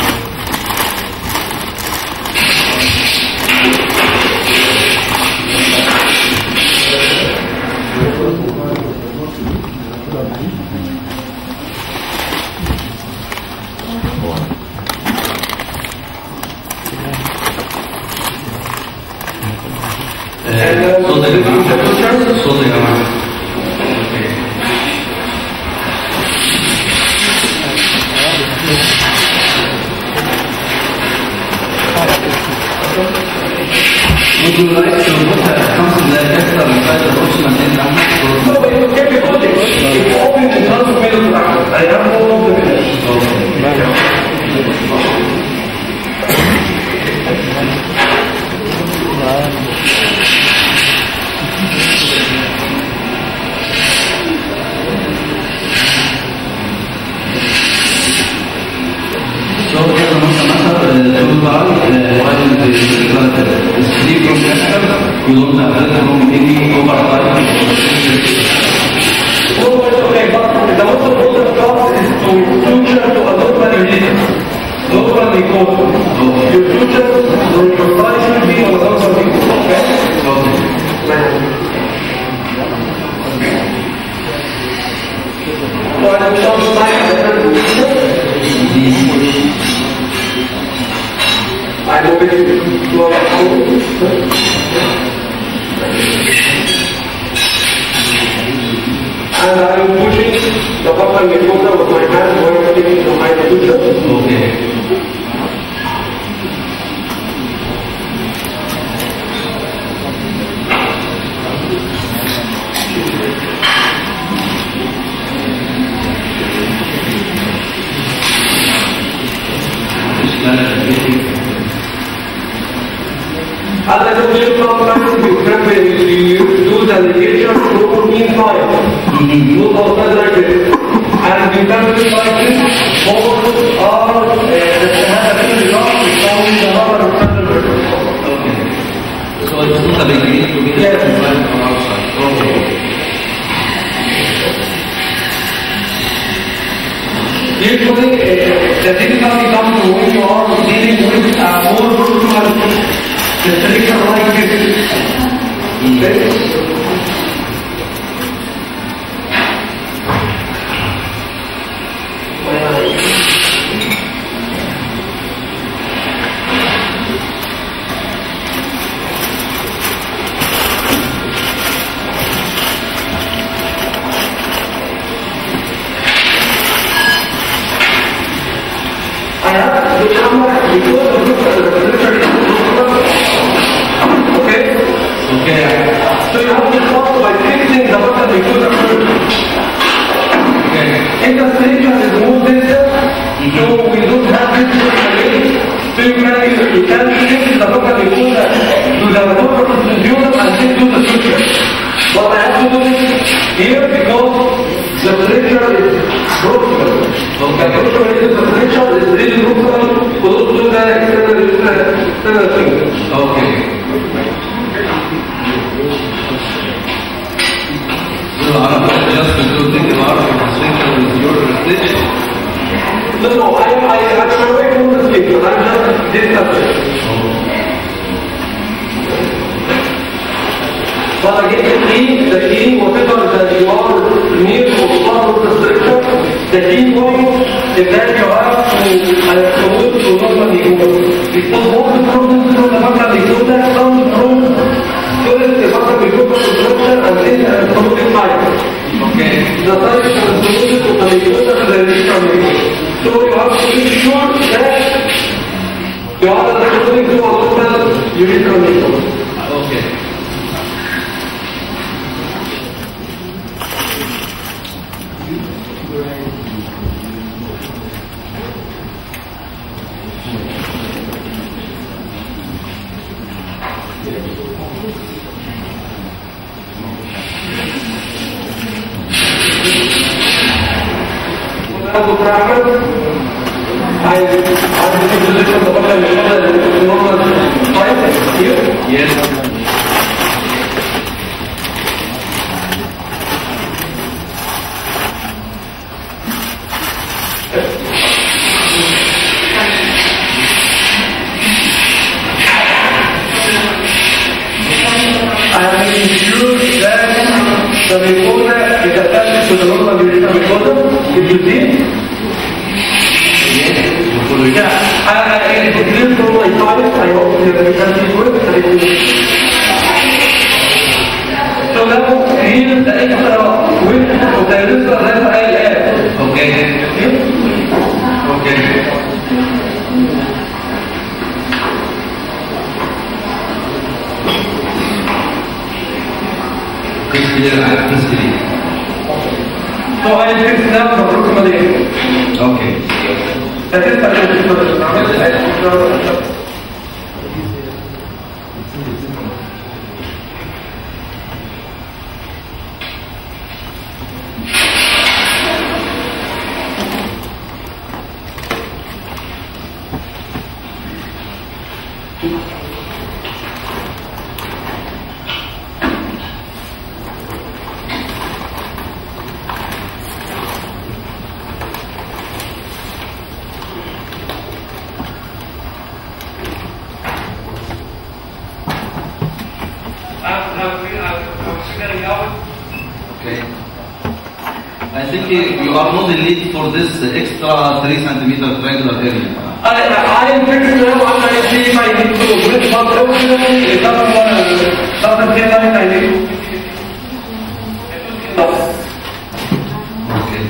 صوت يا جماعة. Would you like to put something like extra inside the option and then down? No, but you can be project. If you open the chance of middle practice, I have all of the minutes. So كده مثلا البعض sleep from extra you don't have from any overtime. So okay, but the most important part is to future to a normal religion. Normally called your future or your life should be on a normal religion. Okay? So I will show you my I will be to our and I am pushing the button mucosa with my hand while I'm taking the high future. Okay. As I told you, you do the ligation through meantime. Do also like this. And you can do like this. Both are the Shahada enough to count the number of centimeters. Okay. So it's not a big deal to be Yes. from outside. Okay. Usually, the difficulty comes when you are dealing with more brutal restriction like this. Okay? Okay. So you have to start by fixing the button because of Okay. in the station is more distance, so we don't have this again. So you can fix the button because to the motor consumer and then to the switcher. But I have to do this here because the pressure is broken. The pressure is really broken close to the external finger. Okay. So I'm just to think about the constriction with your stitch. No, I'm away from the speaker. I'm just discussing. But again, the key, whatever that you are near or far from the structure, the key point is that you have to move to normal mucosa. Because all the problems from the normal mucosa come from first the normal mucosa structure and then anatomic side. Okay. The side is associated to the mucosa and the extra mucosa. So you have to be sure that you are responding to a normal urethral mucosa. Okay. Abu Bakr, I position the button normal here. Yes. with the normal duration of mucosa. Did you see? Yeah, it's clear from my target. I hope you can see good. So now here the extra width of the resistor that I add. Okay. Okay. So I fix now approximately. Okay. That is the Okay. I think you are not in need for this extra 3 centimeter triangular area. I am fixing now and I see my need to with one originally it doesn't feel like I need to. Okay.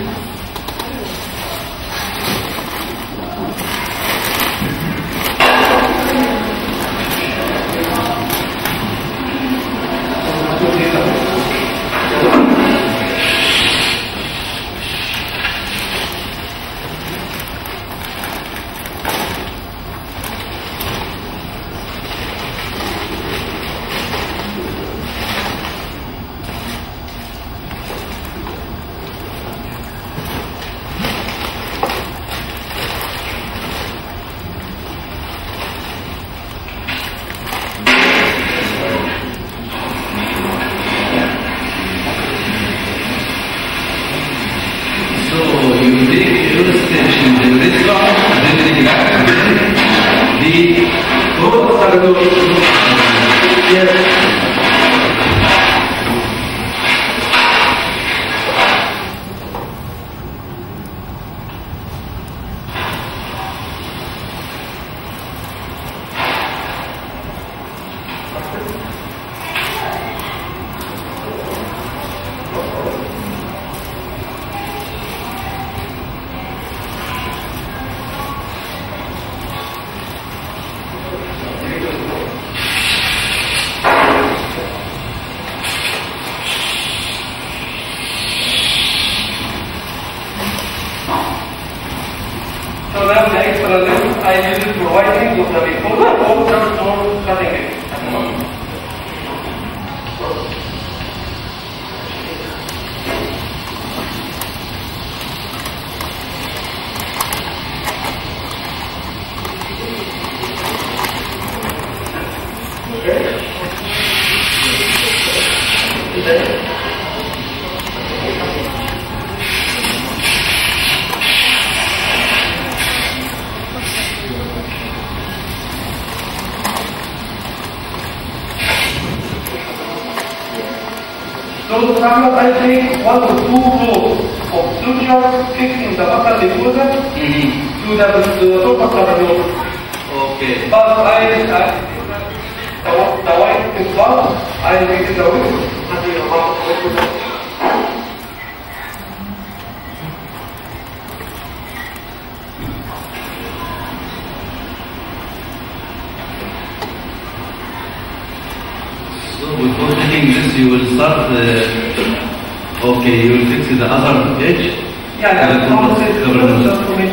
So now the extra length I use it for whitening of the mucosa or just for cutting it. So sometimes I take 1 or 2 rows of sutures fixing the buccal mucosa to the top of the nose. Okay. But the white is part, I make it the width. So before taking this, you will start. Okay, you will fix the other edge. Yeah, that's how it is. Just for me.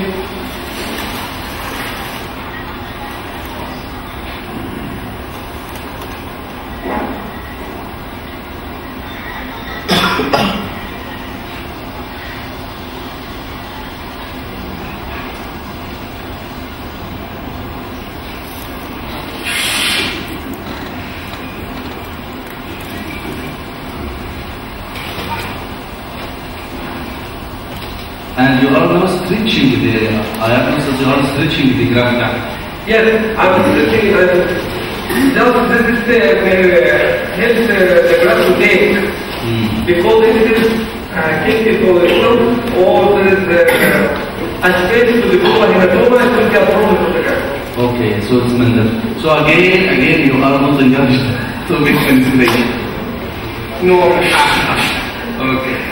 And you are now stretching the, I have noticed you are stretching the graph. Yes, I'm stretching it. Now this is helps the graph to take because it is kidney colorectal, or there is aspiration to the hematoma, it will be a problem for the guy. Okay, so it's mandatory. So again, you are not engaged to make manipulation. No. Okay.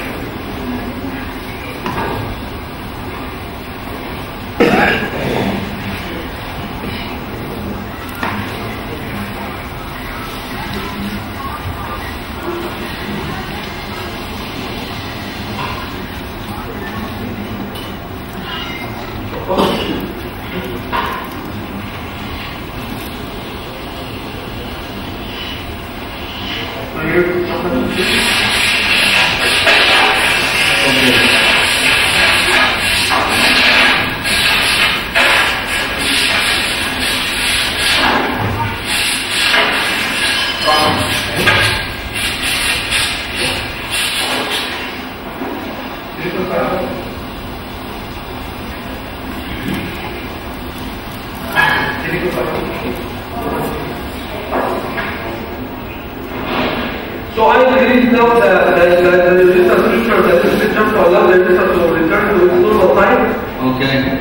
So I believe now the resistor switcher that is switcher to allow the resistor to return to its normal time. Okay.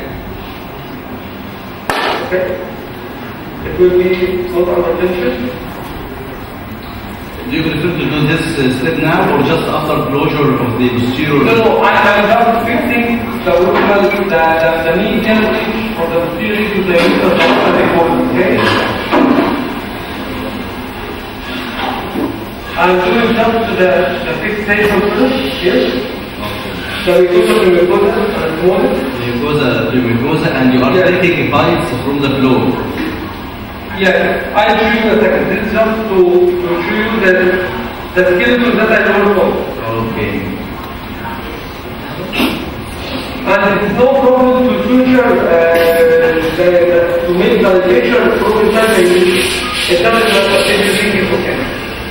Okay. It will be not under tension. Do you prefer to do this step now or just after closure of the posterior? No, I am just fixing the original, the median reach or the posterior to the resistor of the record. Okay. I'm doing just the fixation first, yes? Okay. The mucosa, and you are taking bites from the floor. Yes, I'll show you a second. This is just to show you that the skeleton that I work on. Okay. And it's no problem to suture, to make the picture from inside the unit. It doesn't matter if everything is okay.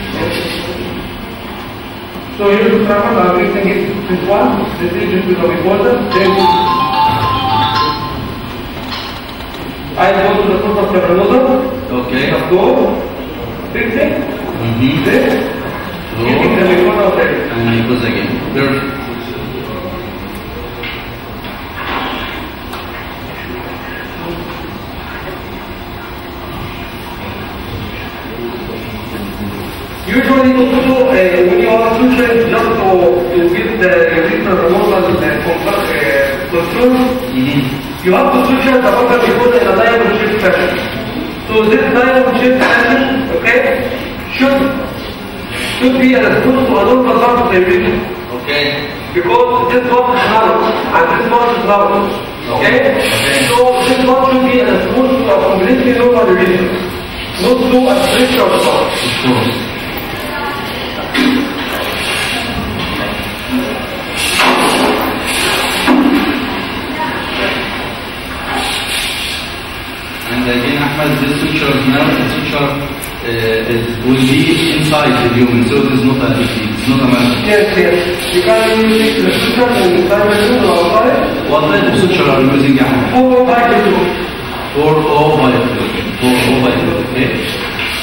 So here to travel, I'm mixing it with one, this region with the mucosa, then I go to the foot of the cavernosa. Okay. Of course, fixing, this, keeping the mucosa of there. And mucosa again. Perfect. Usually also when you are suturing just to give the resistor normal control, you have to suture the bottom mucosa in a diamond shaped fashion. So this diamond shaped fashion, okay, should be as close to a normal part of the region. Okay. Because this one is narrow and this one is narrow. Okay? So this one should be as close to a completely normal region. Not to a stretch of the part. Of course. And again, Ahmed, this suture now, the suture will be inside the human, so it is not a disease, it's not a matter. Yes. You can use the suture inside the human or outside. What type of suture are you using, Ahmed? 4 by 2. 4 by 2. 4 by 2, okay?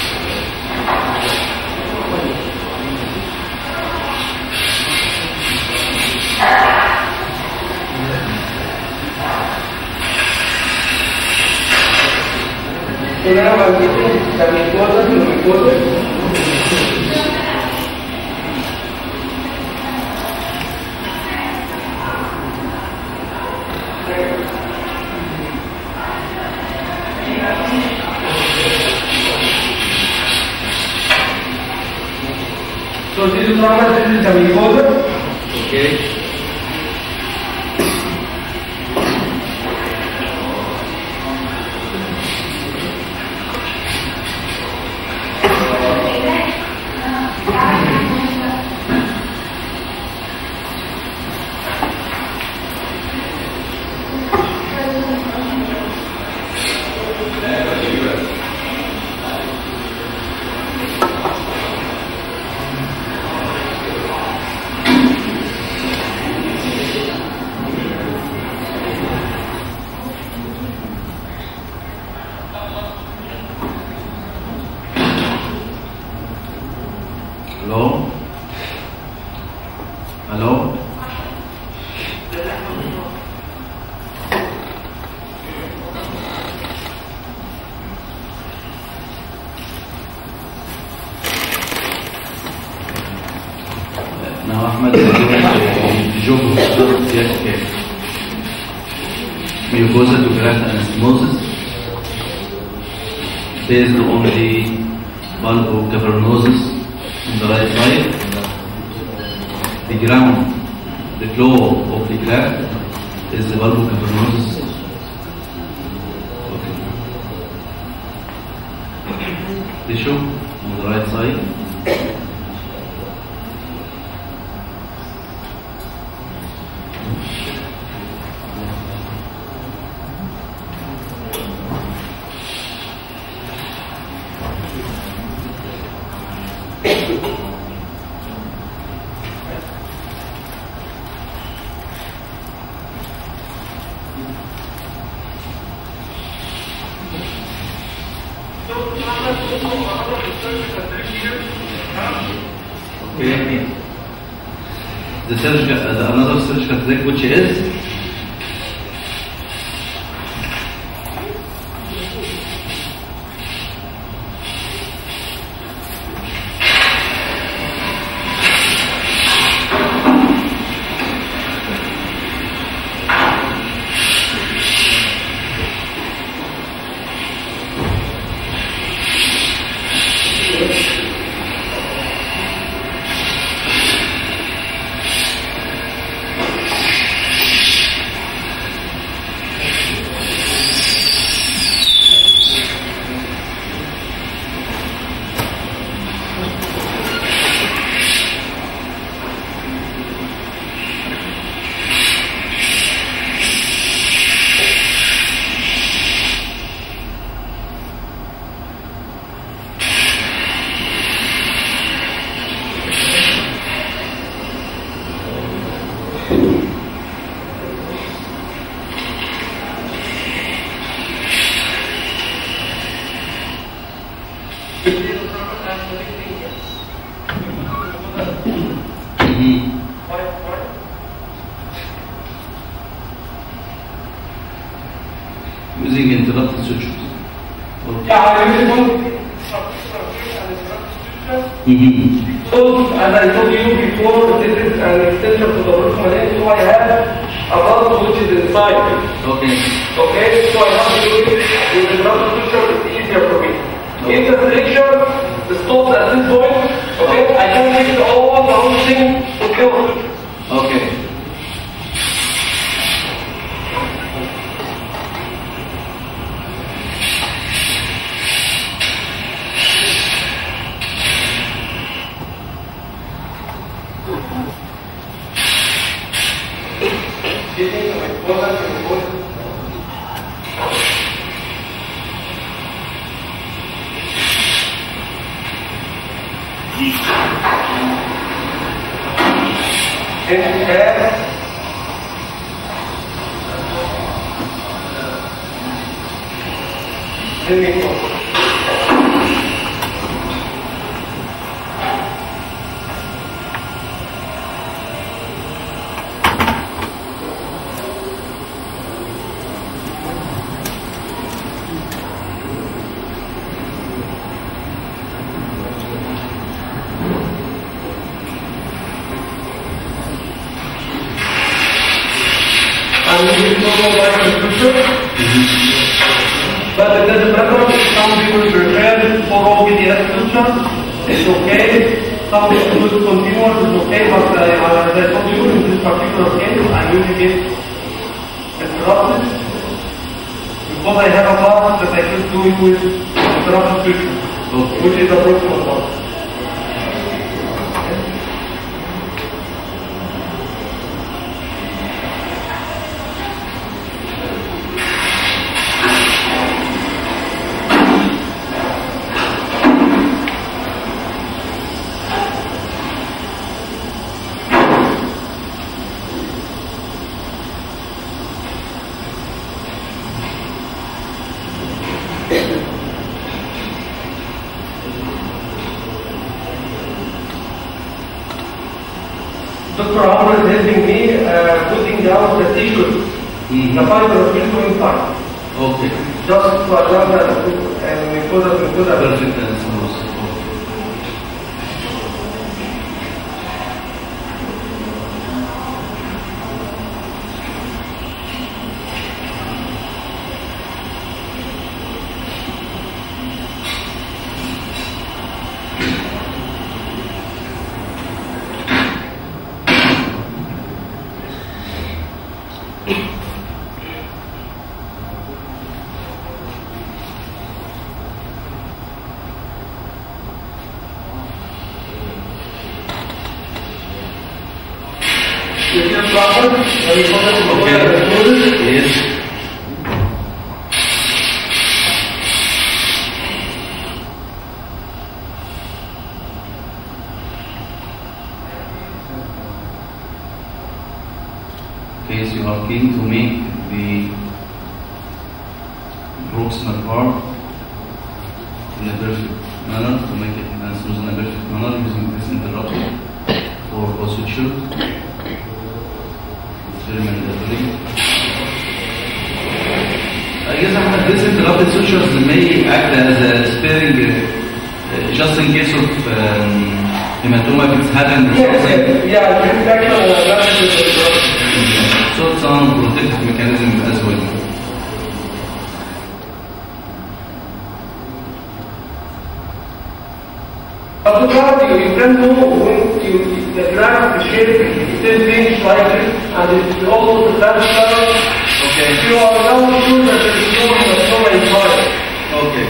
So now I'm getting the mucosa to the mucosa. So this is normal, this is the mucosa. Okay. الهواء. Now Ahmed is going to job mucosa to grant anastomosis based on the bulbocavernosus on the right side. The ground, the flow of the graft is the bulbocavernosus. Okay. Tissue on the right side. Okay. Another surgical technique which is using interrupted sutures. So, as I told you before, this is an extension to the proximal, so I have a bulb which is inside. Okay. Okay, so I have to do it with the interrupted suture, it's easier for me. If the fracture stops at this point, okay, I can fix all the whole thing to kill the suture. Okay. But it doesn't matter, some people prefer for OBDS suture, it's okay. Some people continuous, it's okay, but as I told you, in this particular case, I'm using it interrupted because I have a part that I can do it with interrupted suture, which is a proximal part. helping me putting down the sequence, the fiber of 3.5. Okay. Just to adjust that and mucosa to mucosa. Perfect and smooth. Yes. Okay, so you are keen to make the proximal part in a perfect manner, to make it as smooth in a perfect manner using this interrupter for suture. I guess this interrupted sutures may act as a sparing just in case of hematoma if it's happened or something. Yeah, this actually So it's on protective mechanism as well. But you can do when the graph, the shape, it still change slightly, and it's also the color. Okay. You are now sure that there is no hematoma inside. Okay.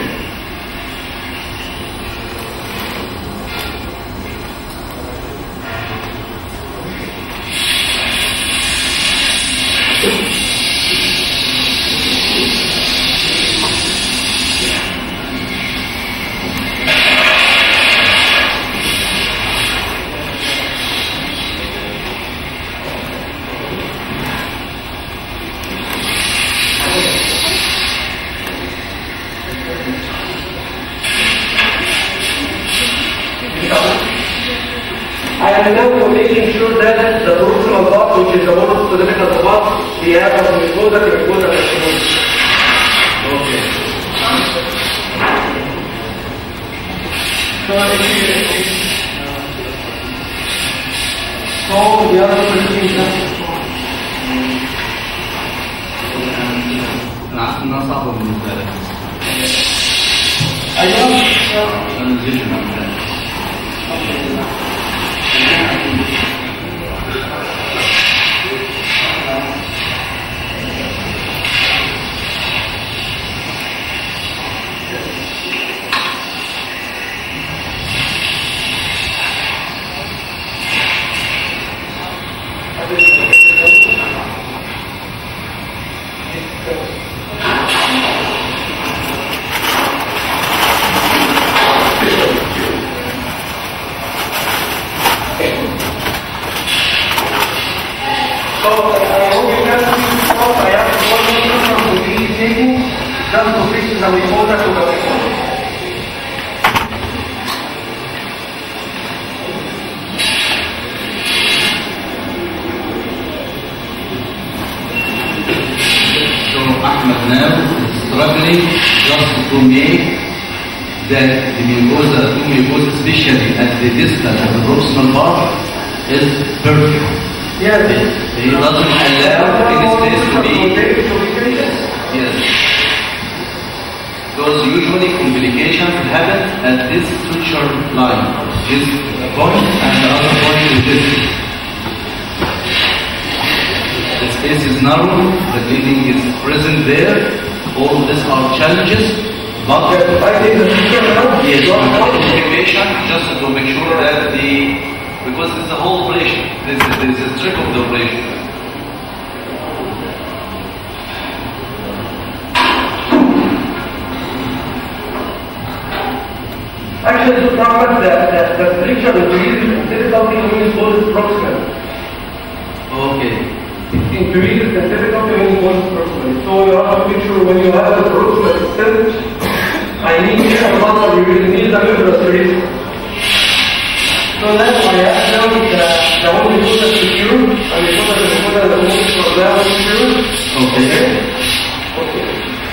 And now we're making sure that the proximal part, which is the most difficult part, we have a mucosa to mucosa. Okay. So we are producing that. أنا عارف إنها صعبة بالنسبة لك. أيوه. عشان الفيجن عندنا. That the mucosa, especially at the distal and the proximal part, is perfect. Yes. It doesn't allow any space to be. Yes. Because usually complications happen at this suture line, this point and the other point is this. The space is narrow, the bleeding is present there. All these are challenges. But I think the yes, operation just to make sure that because it's a whole operation, this is a trick of the operation. Actually, to promise the friction increases difficulty when you hold it proximal. Okay. It increases the difficulty when you hold it proximally. So you have to make sure when you have the proximal itself, I need to muscle, you will need the membrane release. So now I have now the one we put as secure, and we put as the most for now secure. Okay. Okay.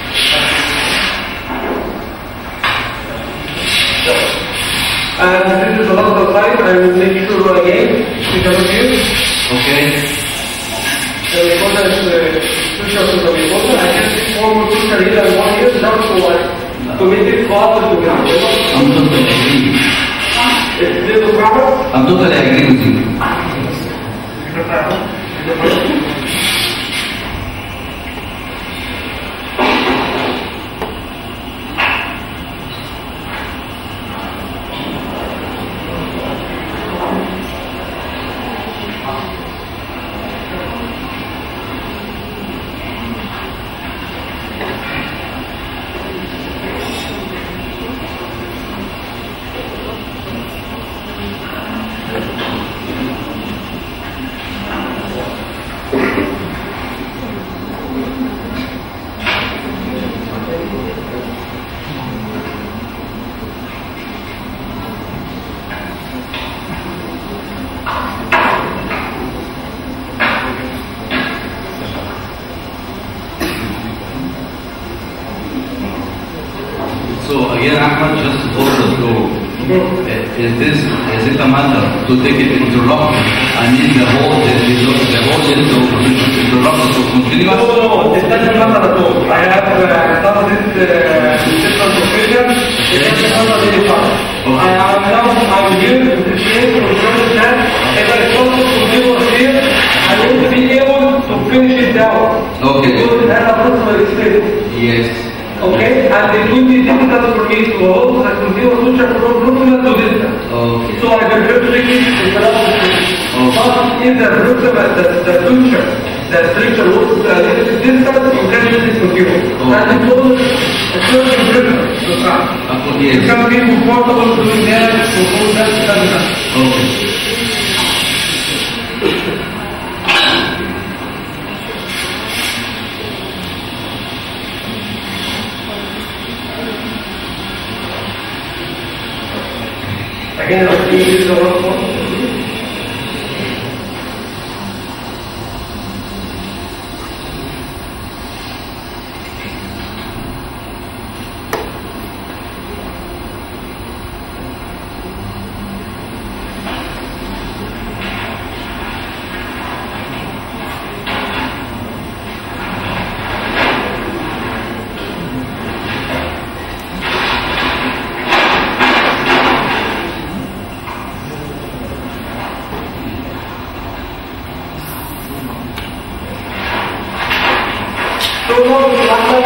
And this is the last slide. I will make sure again because of you. Okay. The recorder is crucial to the recorder. I can take one more crucial here and 1 year just to make it faster to get. I'm totally agree. It's still a problem? I'm totally agree with you. So again, Ahmad, just hold the floor. Is it a matter to take it interrupt? I mean the whole interrupt to continue? No, it doesn't matter at all. I have started different occasions. It doesn't matter any time. I'm here to explain to understand if I want to continue here, I want to be able to finish it down. Okay. Because it has a personal experience. Yes. Okay, and it will be difficult for me to hold the continuous future from proximal to distant. Okay. So I prefer to take it instead of but if the proximal, the future, the structure was distant, you can use it continuous. And it was a certain preference to try. You can be comfortable doing that to hold that standard. Okay. Again, I think this is the last one. So now we have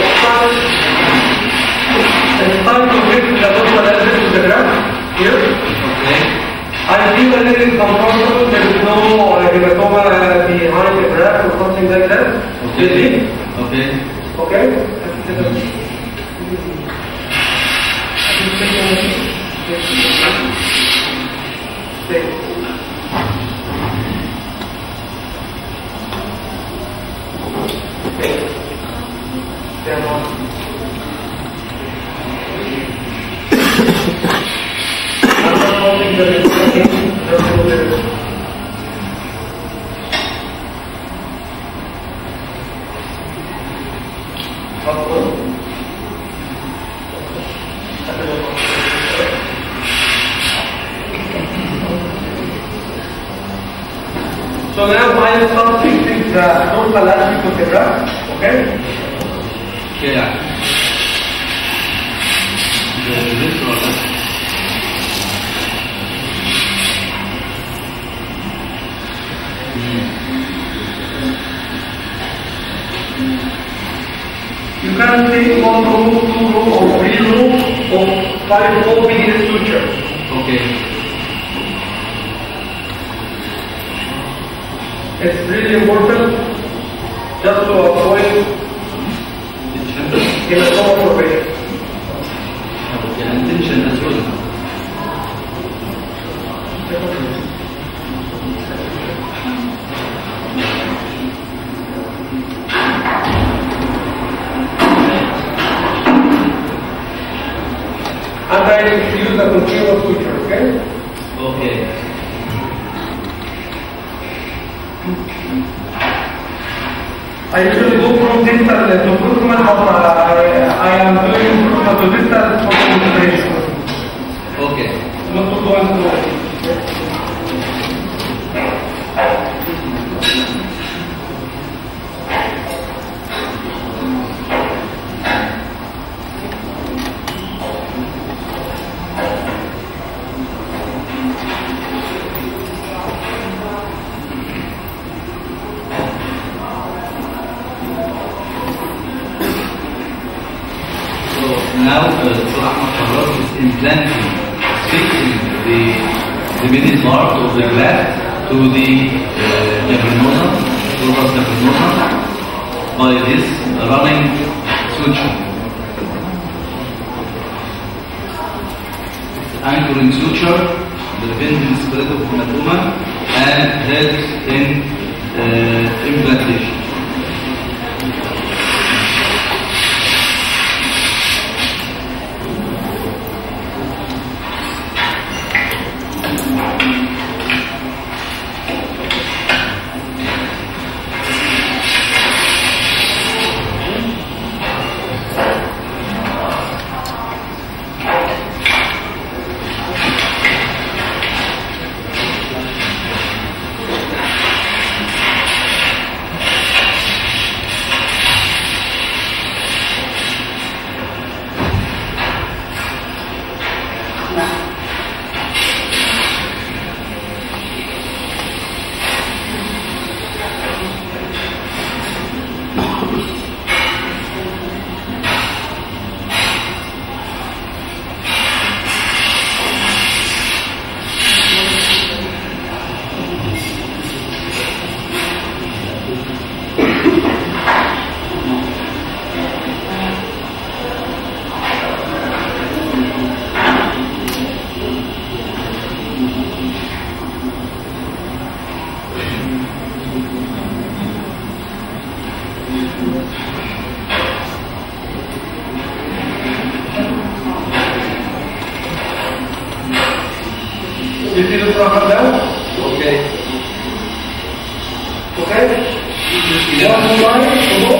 it's time to bring the total address to the graph here. Okay. I feel a little uncomfortable. There is no hematoma behind the graph or something like that. Okay. Okay. Okay. So now I am start fixing the normal aspect of the graph, okay? Yeah. This one. You can take 1 row, 2 row, or 3 row of 5 row PDS structure. Okay. It's really important just to avoid hematoma formation. Intention as well. And I use the continuous suture, okay? Okay. I usually go from distal to proximal, but I am doing proximal to distal for concentration. Okay. Not to go into now Dr. Ahmad Farras is implanting, fixing the middle part of the graft to the cavernosa, thorax cavernosa, by this running suture. Anchoring suture prevents the spread of hematoma and helps in implantation. You see the program now? Okay. Okay? One line, go.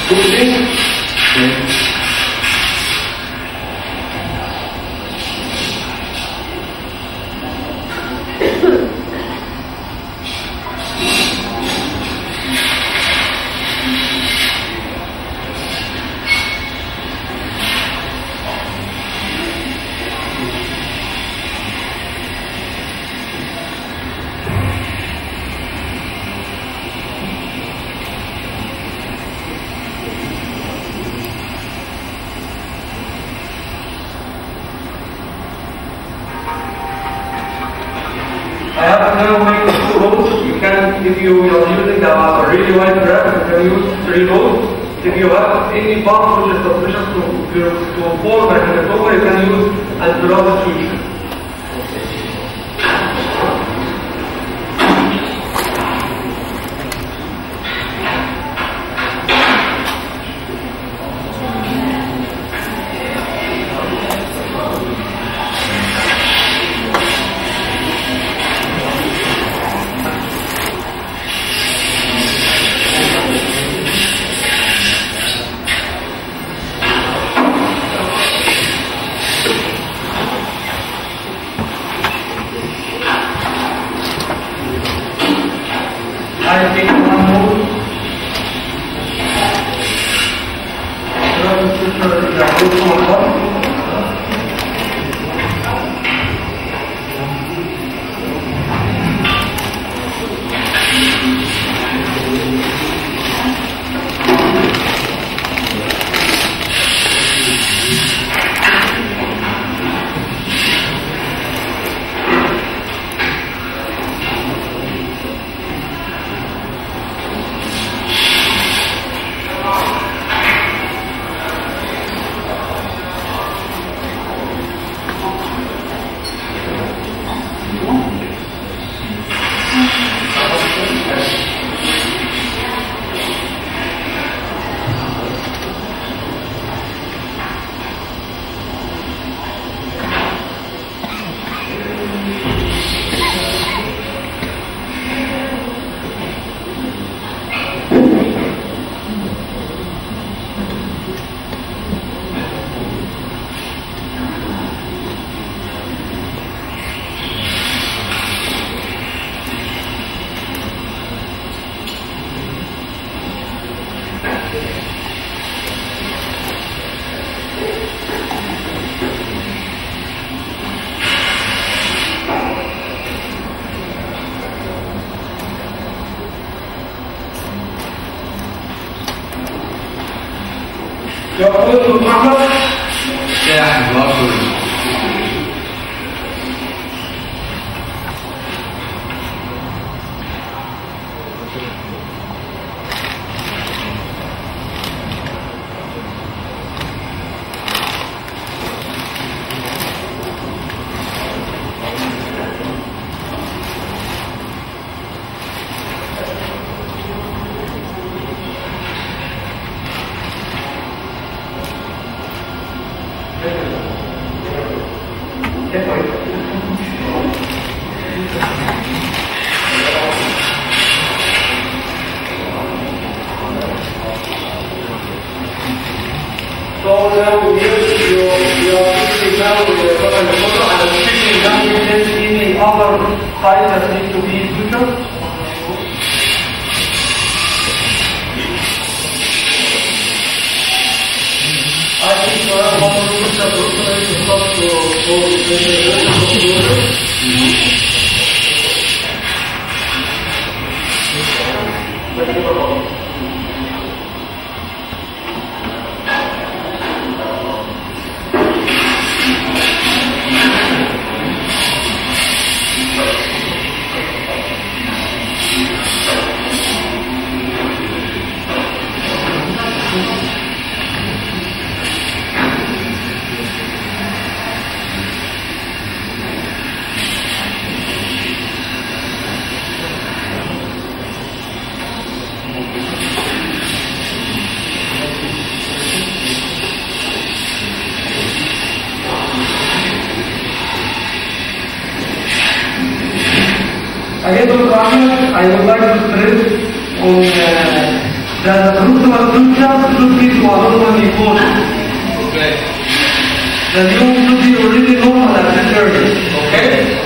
Good thing. I have another way of 2 rows. You can, if you are using a really wide graph, you can use 3 rows. If you have any part which is suspicious to form a hematoma, you can use anti-row solution. I take 1 more. You are going to Muhammad? Yeah, I'm So now we use your fixing now with the photo and the fixing now we can see the other side that needs to be sutured. I think for our one room that approximately is up to Again, I would like to stress on the proximal structure should be to a normal equation. Okay. The new should be already normal at this area. Okay?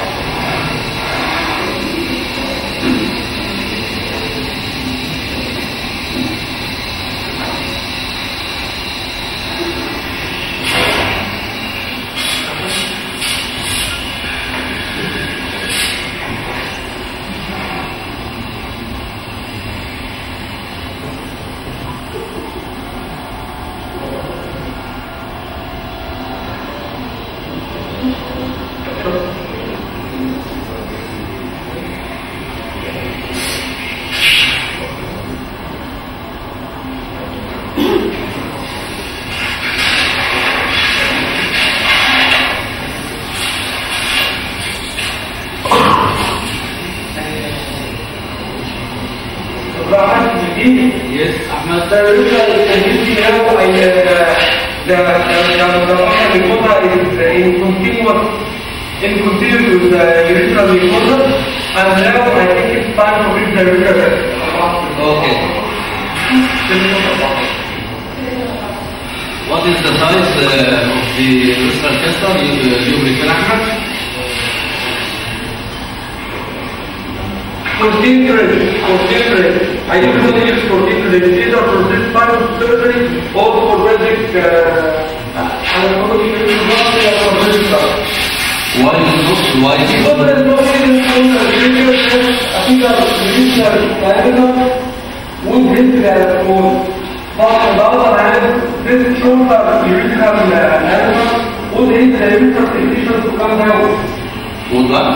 Yes, Ahmed. The original intensity now, the mucosa is in continuous with the original mucosa, and now I think it's time to reach the original. Okay. What is the size of the original castle you refer, Ahmed? 14 threads. I usually use 14 threads. Either for this type of surgery or for basic anatomical stuff. Why not? Why? Because there is no reason for the original. I think the original diameter would hit the bone. But on the other hand, this shorter original diameter would hit the original position to come down. Would what?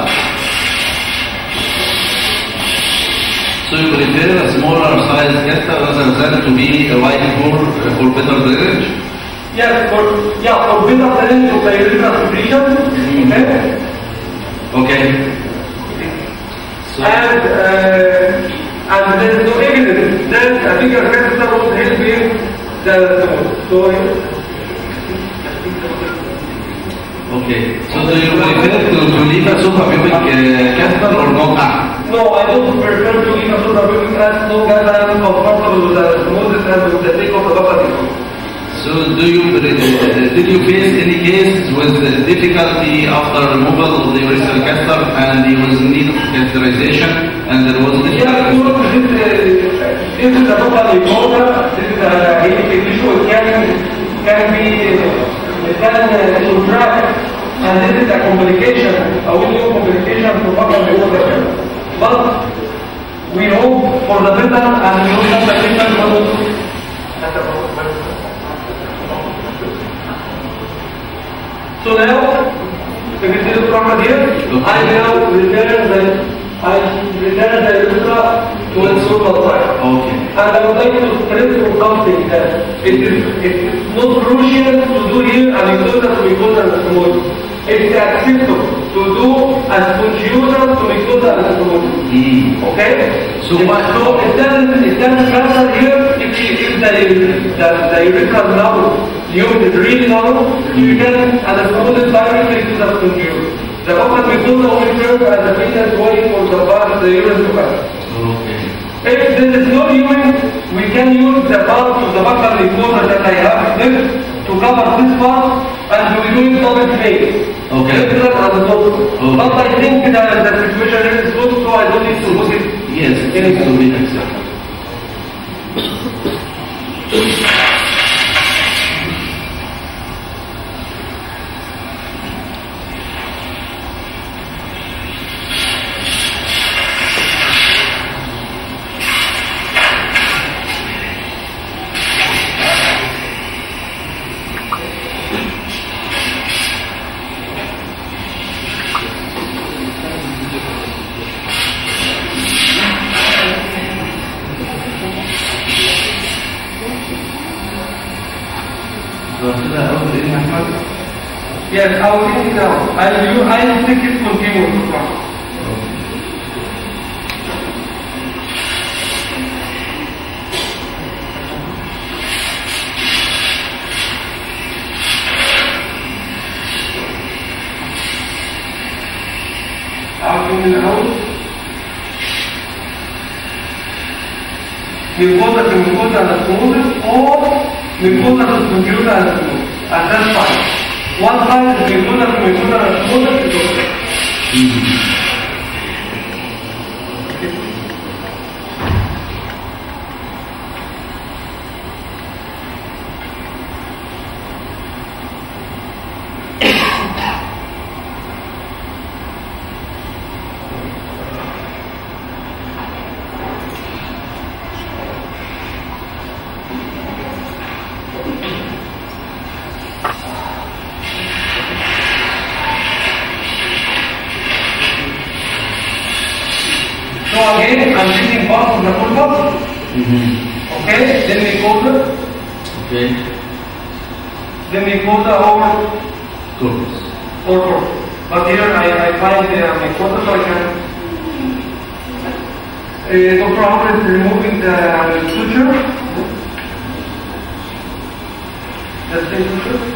So you prefer a smaller size castle rather than to be wide for better drainage? Yes, for better drainage of the original position. Okay. So And there is no evidence that a bigger castle would help in the stone. okay. So do you prefer to leave a suprapubic castle or not? No, I don't prefer to leave a suprapubic as long as I am comfortable with the smoothest and with the take of the body. So did you face any cases with difficulty after removal of the original catheter and he was in need of catheterization and there was This is a totally border. This is a healing issue. It can be contract, and this is a complication, a new complication to fucking the water. But we hope for the better, and we hope that the patient will. So now, if it is from here, I now return the urethra to its normal size. Okay. And I would like to stress on something that it is not crucial to do here an mucosa to mucosa and smooth. It is acceptable to do a spongiusa to mucosa and smooth. Okay? So it doesn't matter here if the urethra now is really narrow, you can and the smooth is directly to the spongiusa. The buccal mucosa only serves as a maintenance way for the part of the urine to pass. Okay. If there is no urine, we can use the part of the buccal mucosa that I have here to cover this part, and we do it double phase. Okay. And but I think that the situation is good, so I don't need to put it. Yes, it needs to be accepted. Yes, I will take it down. I will take it continuously. Out in the house. mucosa to mucosa anastomosis or mucosa to convoluted anastomosis. And that's fine. One side is mucosa to mucosa anastomosis is okay. So again, I'm taking part of the full box. Okay, then we go the. Okay. Then we go the over Corpus. or. But here I find my quarter, so I can. Dr. Ahmed is removing the suture. The same suture.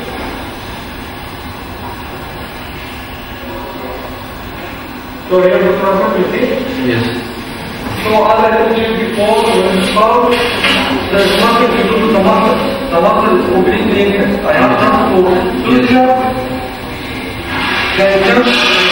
So here, Dr. Ahmed, you see? Yes. So as I told you before, when you start, there's nothing to do with the muscle. The muscle is completely intact. I have just to suture, then just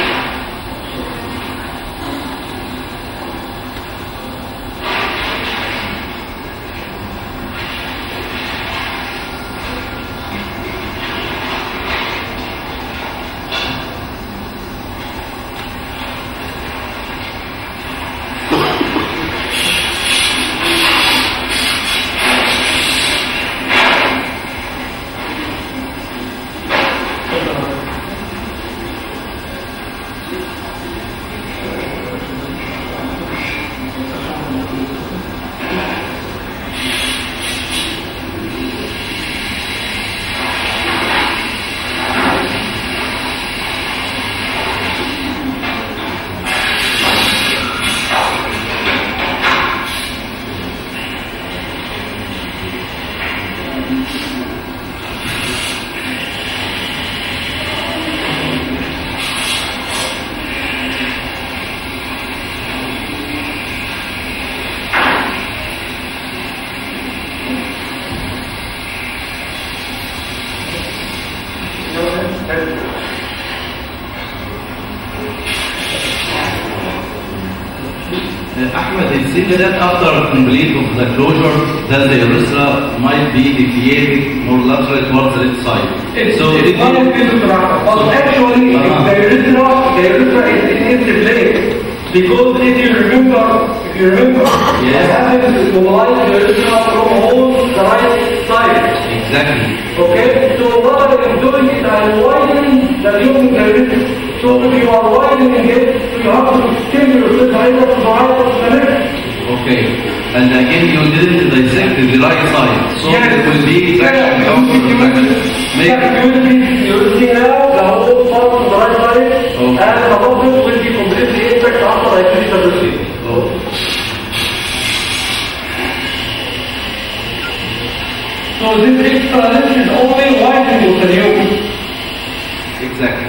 Ahmed, it seems that after complete of the closure, that the urethra might be deviating more laterally towards the left side. It's one of these structures. But actually, the urethra is in its place. Because if you remember, yes, what happens is mobilize the urethra from all the right side. Exactly. Okay? So what I am doing is I am widening the lumen urethra. So if you are widening it, you have to extend your urethra either to the right or to the left. Okay. And again, you didn't dissect the right side. So yes, it will be exactly you will see now the whole part on the right side, and the bottom will be completely intact after I finish the procedure. So this extra length is only widening the lumen. Exactly.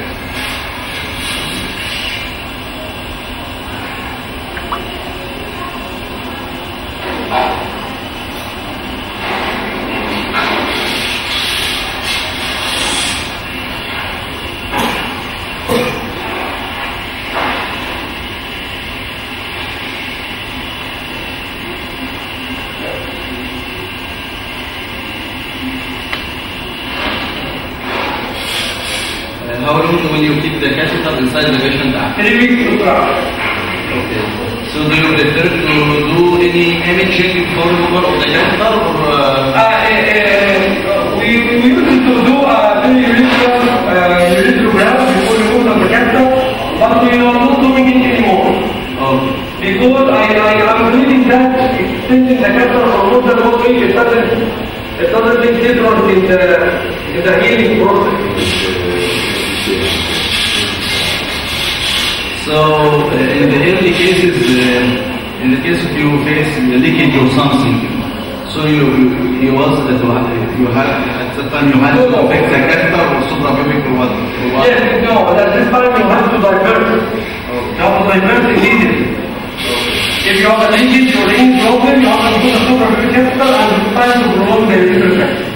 How long will you keep the catheter inside the patient after? 3 weeks to try. Okay. So do you prefer to do any imaging for removal of the catheter or? We used to do a very urethrogram before removal of the catheter, but we are not doing it anymore. Okay. Because I am reading that extending the catheter for more than 1 week, it doesn't make difference in the healing process. So in the early cases, in the case of you face leakage or something, so you had at the time you had to fix the catheter or suprapubic or what? Yes, no, but at this time you have to divert. You have to divert immediately. If you have a leakage or any problem, you have to put a superficial catheter and try to prolong the urethral tract.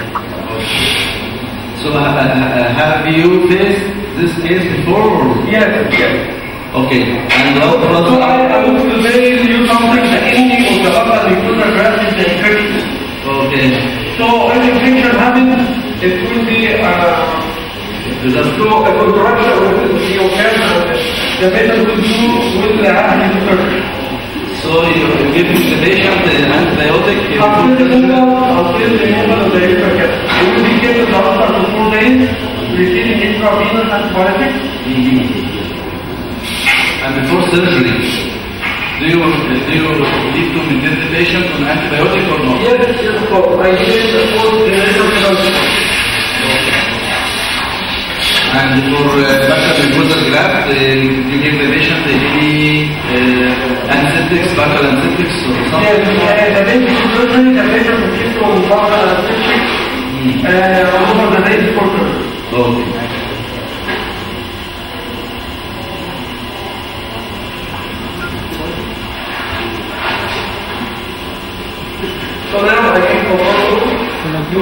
So have you faced this case before? Yes. Okay. And So I want to say to you something, the ending of the upper urethral tract is the infection. Okay. So when infection happens, it will be so a contraction will be occurred and the patient will have surgery. So you give the patient an antibiotic Until the removal of the urethral catheter. You will be kept in the hospital for 4 days, receiving intravenous antibiotics. And before surgery, do you need to maintain the patient on antibiotic or not? Yes, of course. I give the fourth generation. And for bacterial mucosal graft, you give the patient any anesthetics, bacterial anesthetics or something? Yes, the basic surgery, the patient will keep on bacterial anesthetics over the days before surgery. Okay. So now I can go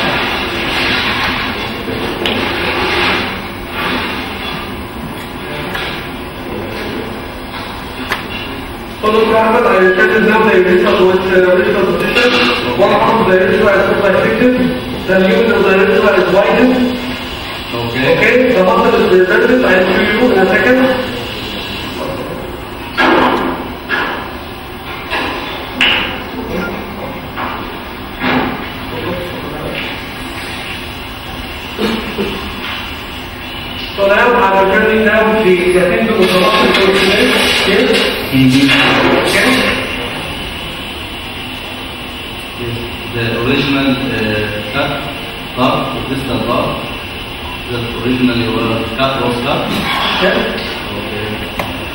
So look what happened, I inserted now the urethra with the original position. One half of the urethra is subluxated, the unit of the urethra is widened. Okay, the muscle is reverted, I'll show you in a second. So now I'm returning now the symptom of the muscle here. Okay. The original cut, distal cut, the originally cut was cut. Yes. Okay.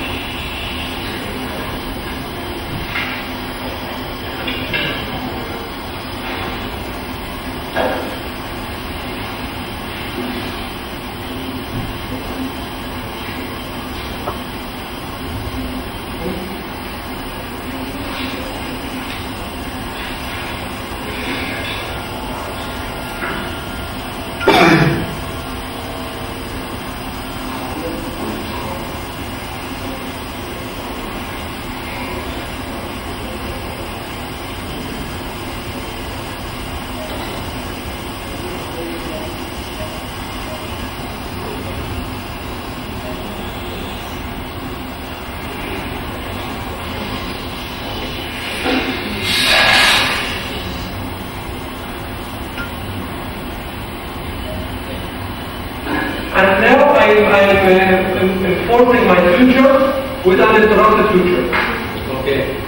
And now I'm enforcing my future with an interrupted future. Okay.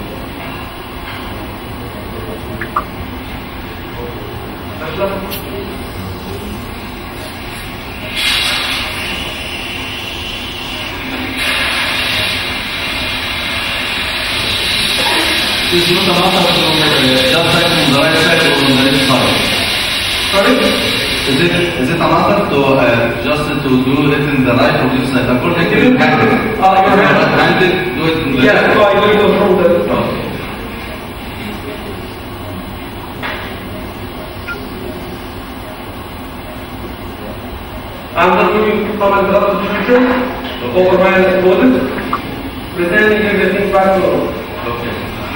This is not a matter from the left side, from the right side, or from the left side. Sorry? Is it a matter to just to do it in the right or left side? According to your hand. Your hand. Handed, do it in the Yes, so I do it from the I'm not doing from an interrupted future over my exploded, pretending everything back to normal. Okay.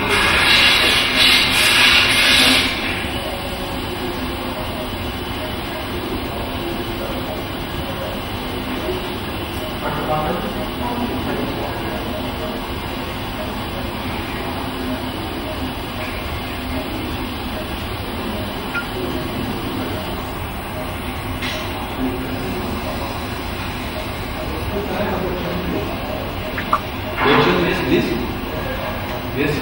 Yes. Yes.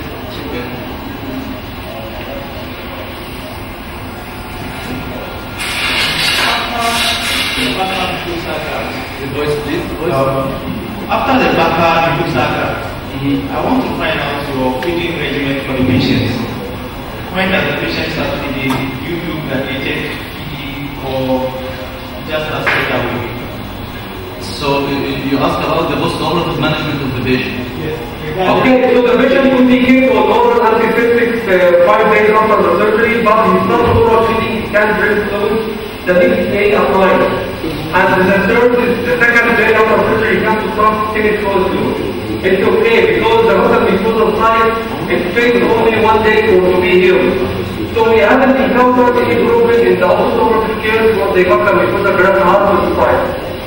The voice, please. After the BACA I want to find out your feeding regimen for the patients. When does the patient start feeding? Do you do graduated feeding or just a straight away? So you ask about the post-operative management of the patient. Yes. Okay, so the patient will be given oral antiseptics 5 days after the surgery, but he's not oral feeding, he can't drink fluids. The next day applied. And the second day after surgery, he has to start taking fluid. It's okay because the muscle mucosal site it takes only 1 day to be healed. So we haven't encountered any problem in the post-operative care for the muscle mucosal graft harvest site.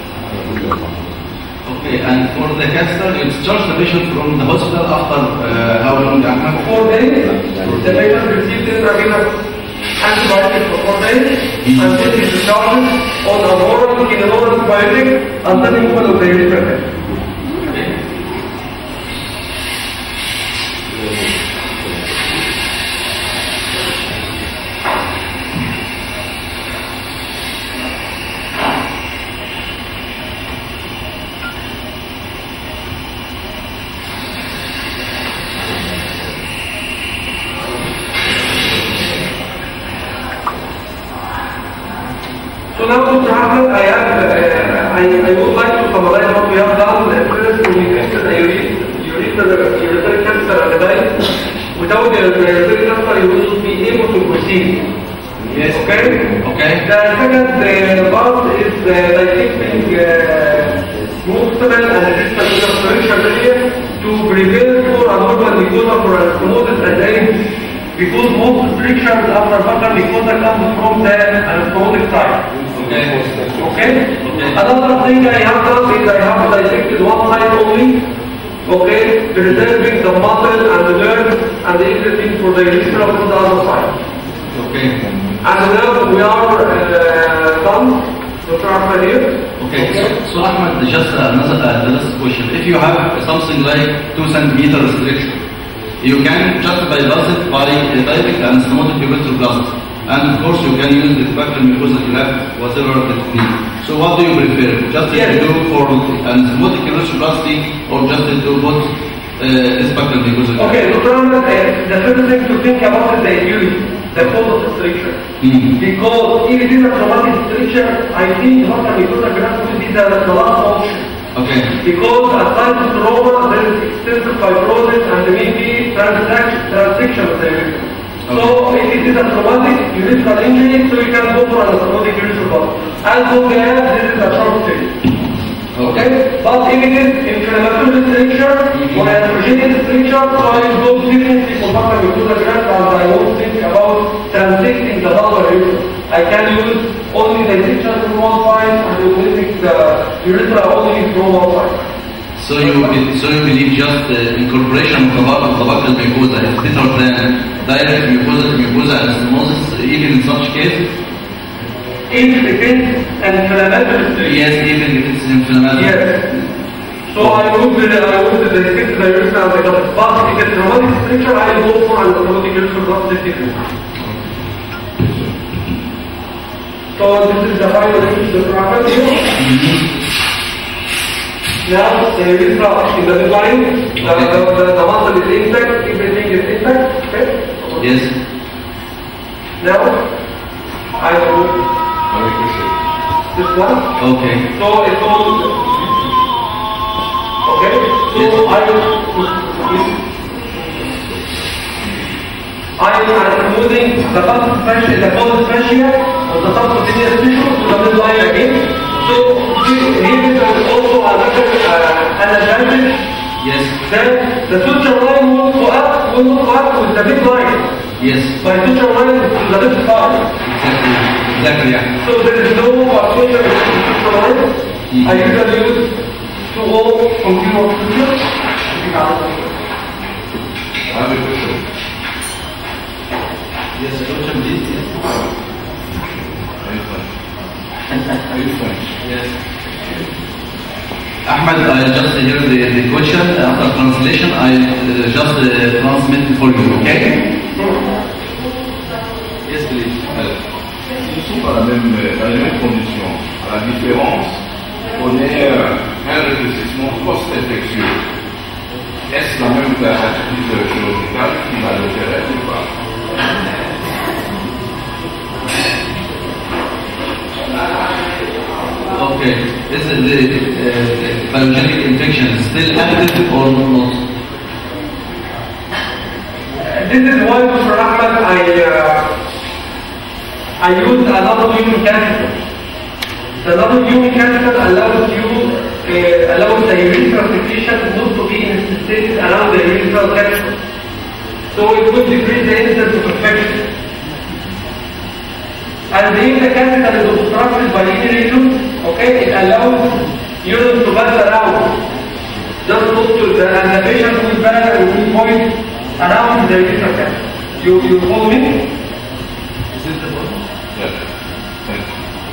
Okay, and for the catheter, you discharge the patient from the hospital after how long, Ahmed? 4 days. The patient received intravenous antibiotics for 4 days, and then he discharged on an oral antibiotic until removal of the urethra. So now, Dr. Ahmed, I would like to summarize what we have done. First, we created a urethral catheter at the time. Without the urethral catheter, you will not be able to proceed. Yes. Okay? Okay. The second part is dissecting multiple and distal structure area to prepare for a normal mucosa for anastomosis and aids, because most restrictions after buccal mucosa comes from the anastomotic side. Okay. Okay? Another thing I have done is I have dissected one side only. Okay? Preserving the muscle and the nerve and everything for the urethra from the other side. Okay. And now we are done. Dr. Ahmed here. Okay. So Ahmed, just another the last question. If you have something like 2 centimeter restriction, you can just bypass it by direct anastomotic uretroplasty. And of course, you can use the spectral mucosal graft, whatever technique. So what do you prefer? Just to do for anastomotic uretroplasty or just to do both spectral mucosal graft? Okay, Dr. Ahmed, the first thing to think about is the injury, the cause of restriction. Because if it is a traumatic restriction, I think the mucosal graft will be the last option. Okay. Because aside from trauma, there is extensive fibrosis and maybe transaction of the urethra. Okay. So if it is a traumatic urethral injury, so you can go for an anastomotic urethral. As long as this is a short stay. Okay? But if it is inflammatory restriction or androgenic restriction, so I will go differently for buccal mucosal graft and I won't think about transecting the double urethra. I can use only the dissection from one side and removing the urethra only from one side. So you believe just incorporation of the buccal mucosa is better than direct mucosa anastomosis, even in such case? If it is inflammatory restriction. Yes, even if it's inflammatory. Yes. So I would dissect the urethra and the gut. But if it's traumatic restriction, I will go for an anastomotic urethral dissection. So this is the final image that we have here. Now the urethra in the midline, the muscle is intact, everything is intact. Okay? Yes. Now I will this one. Okay. So it's all okay. So Yes. I am moving the cold fascia of the subcutaneous tissue to the midline again. So here is also another an advantage. Yes. That the suture line will not go up with the midline. Yes. My suture line is to the left side. Exactly. Yeah. So there is no partition with the suture line. I usually use 2O continuous suture. I have a question. Yes, question please. Yes. Are you French? Yes. Ahmed, I just hear the question. After translation, I just transmit for you, okay? Yes, please. Ils sont dans les mêmes conditions. La différence, on est un rétrécissement post-infectieux. Est-ce la même attitude chirurgicale qui va l'opérer ou pas? Okay. This is infection still active or not? This is why, Dr. Ahmed, I use another human catheter. Another human catheter allows the urethral secretion not to be instated around the urethral catheter. So it will decrease the incidence of infection. And if the catheter is obstructed by any region, okay, it allows urine to pass around. Just put to the, and the patient will point around the urethral catheter. You follow me? Is this the one? Yes. Yes.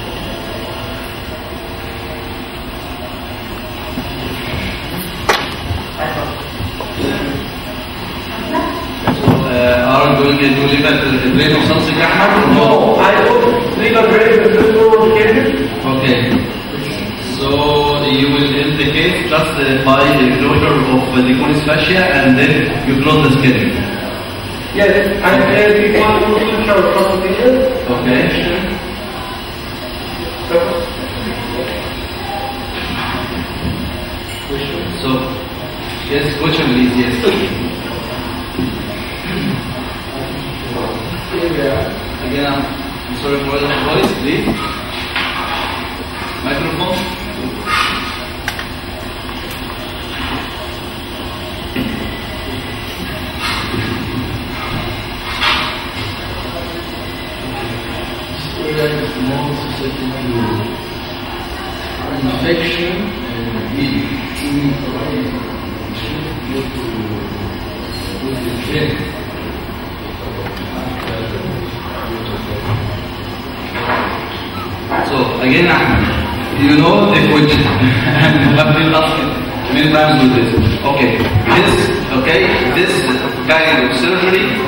Are you going to leave at the drain or something, Ahmed? No, I don't leave a drain in this cases. Okay. So you will indicate just by the closure of the conus fascia and then you close the skin. Yes, and if you want to show something here. Okay. So, yes, question please, yes. Again, I'm sorry for the voice, please. Microphone. Small susceptible infection and bleeding. Should go to the drain. So again, Ahmed, you know the question. I've been asked many times with this. Okay, this kind of surgery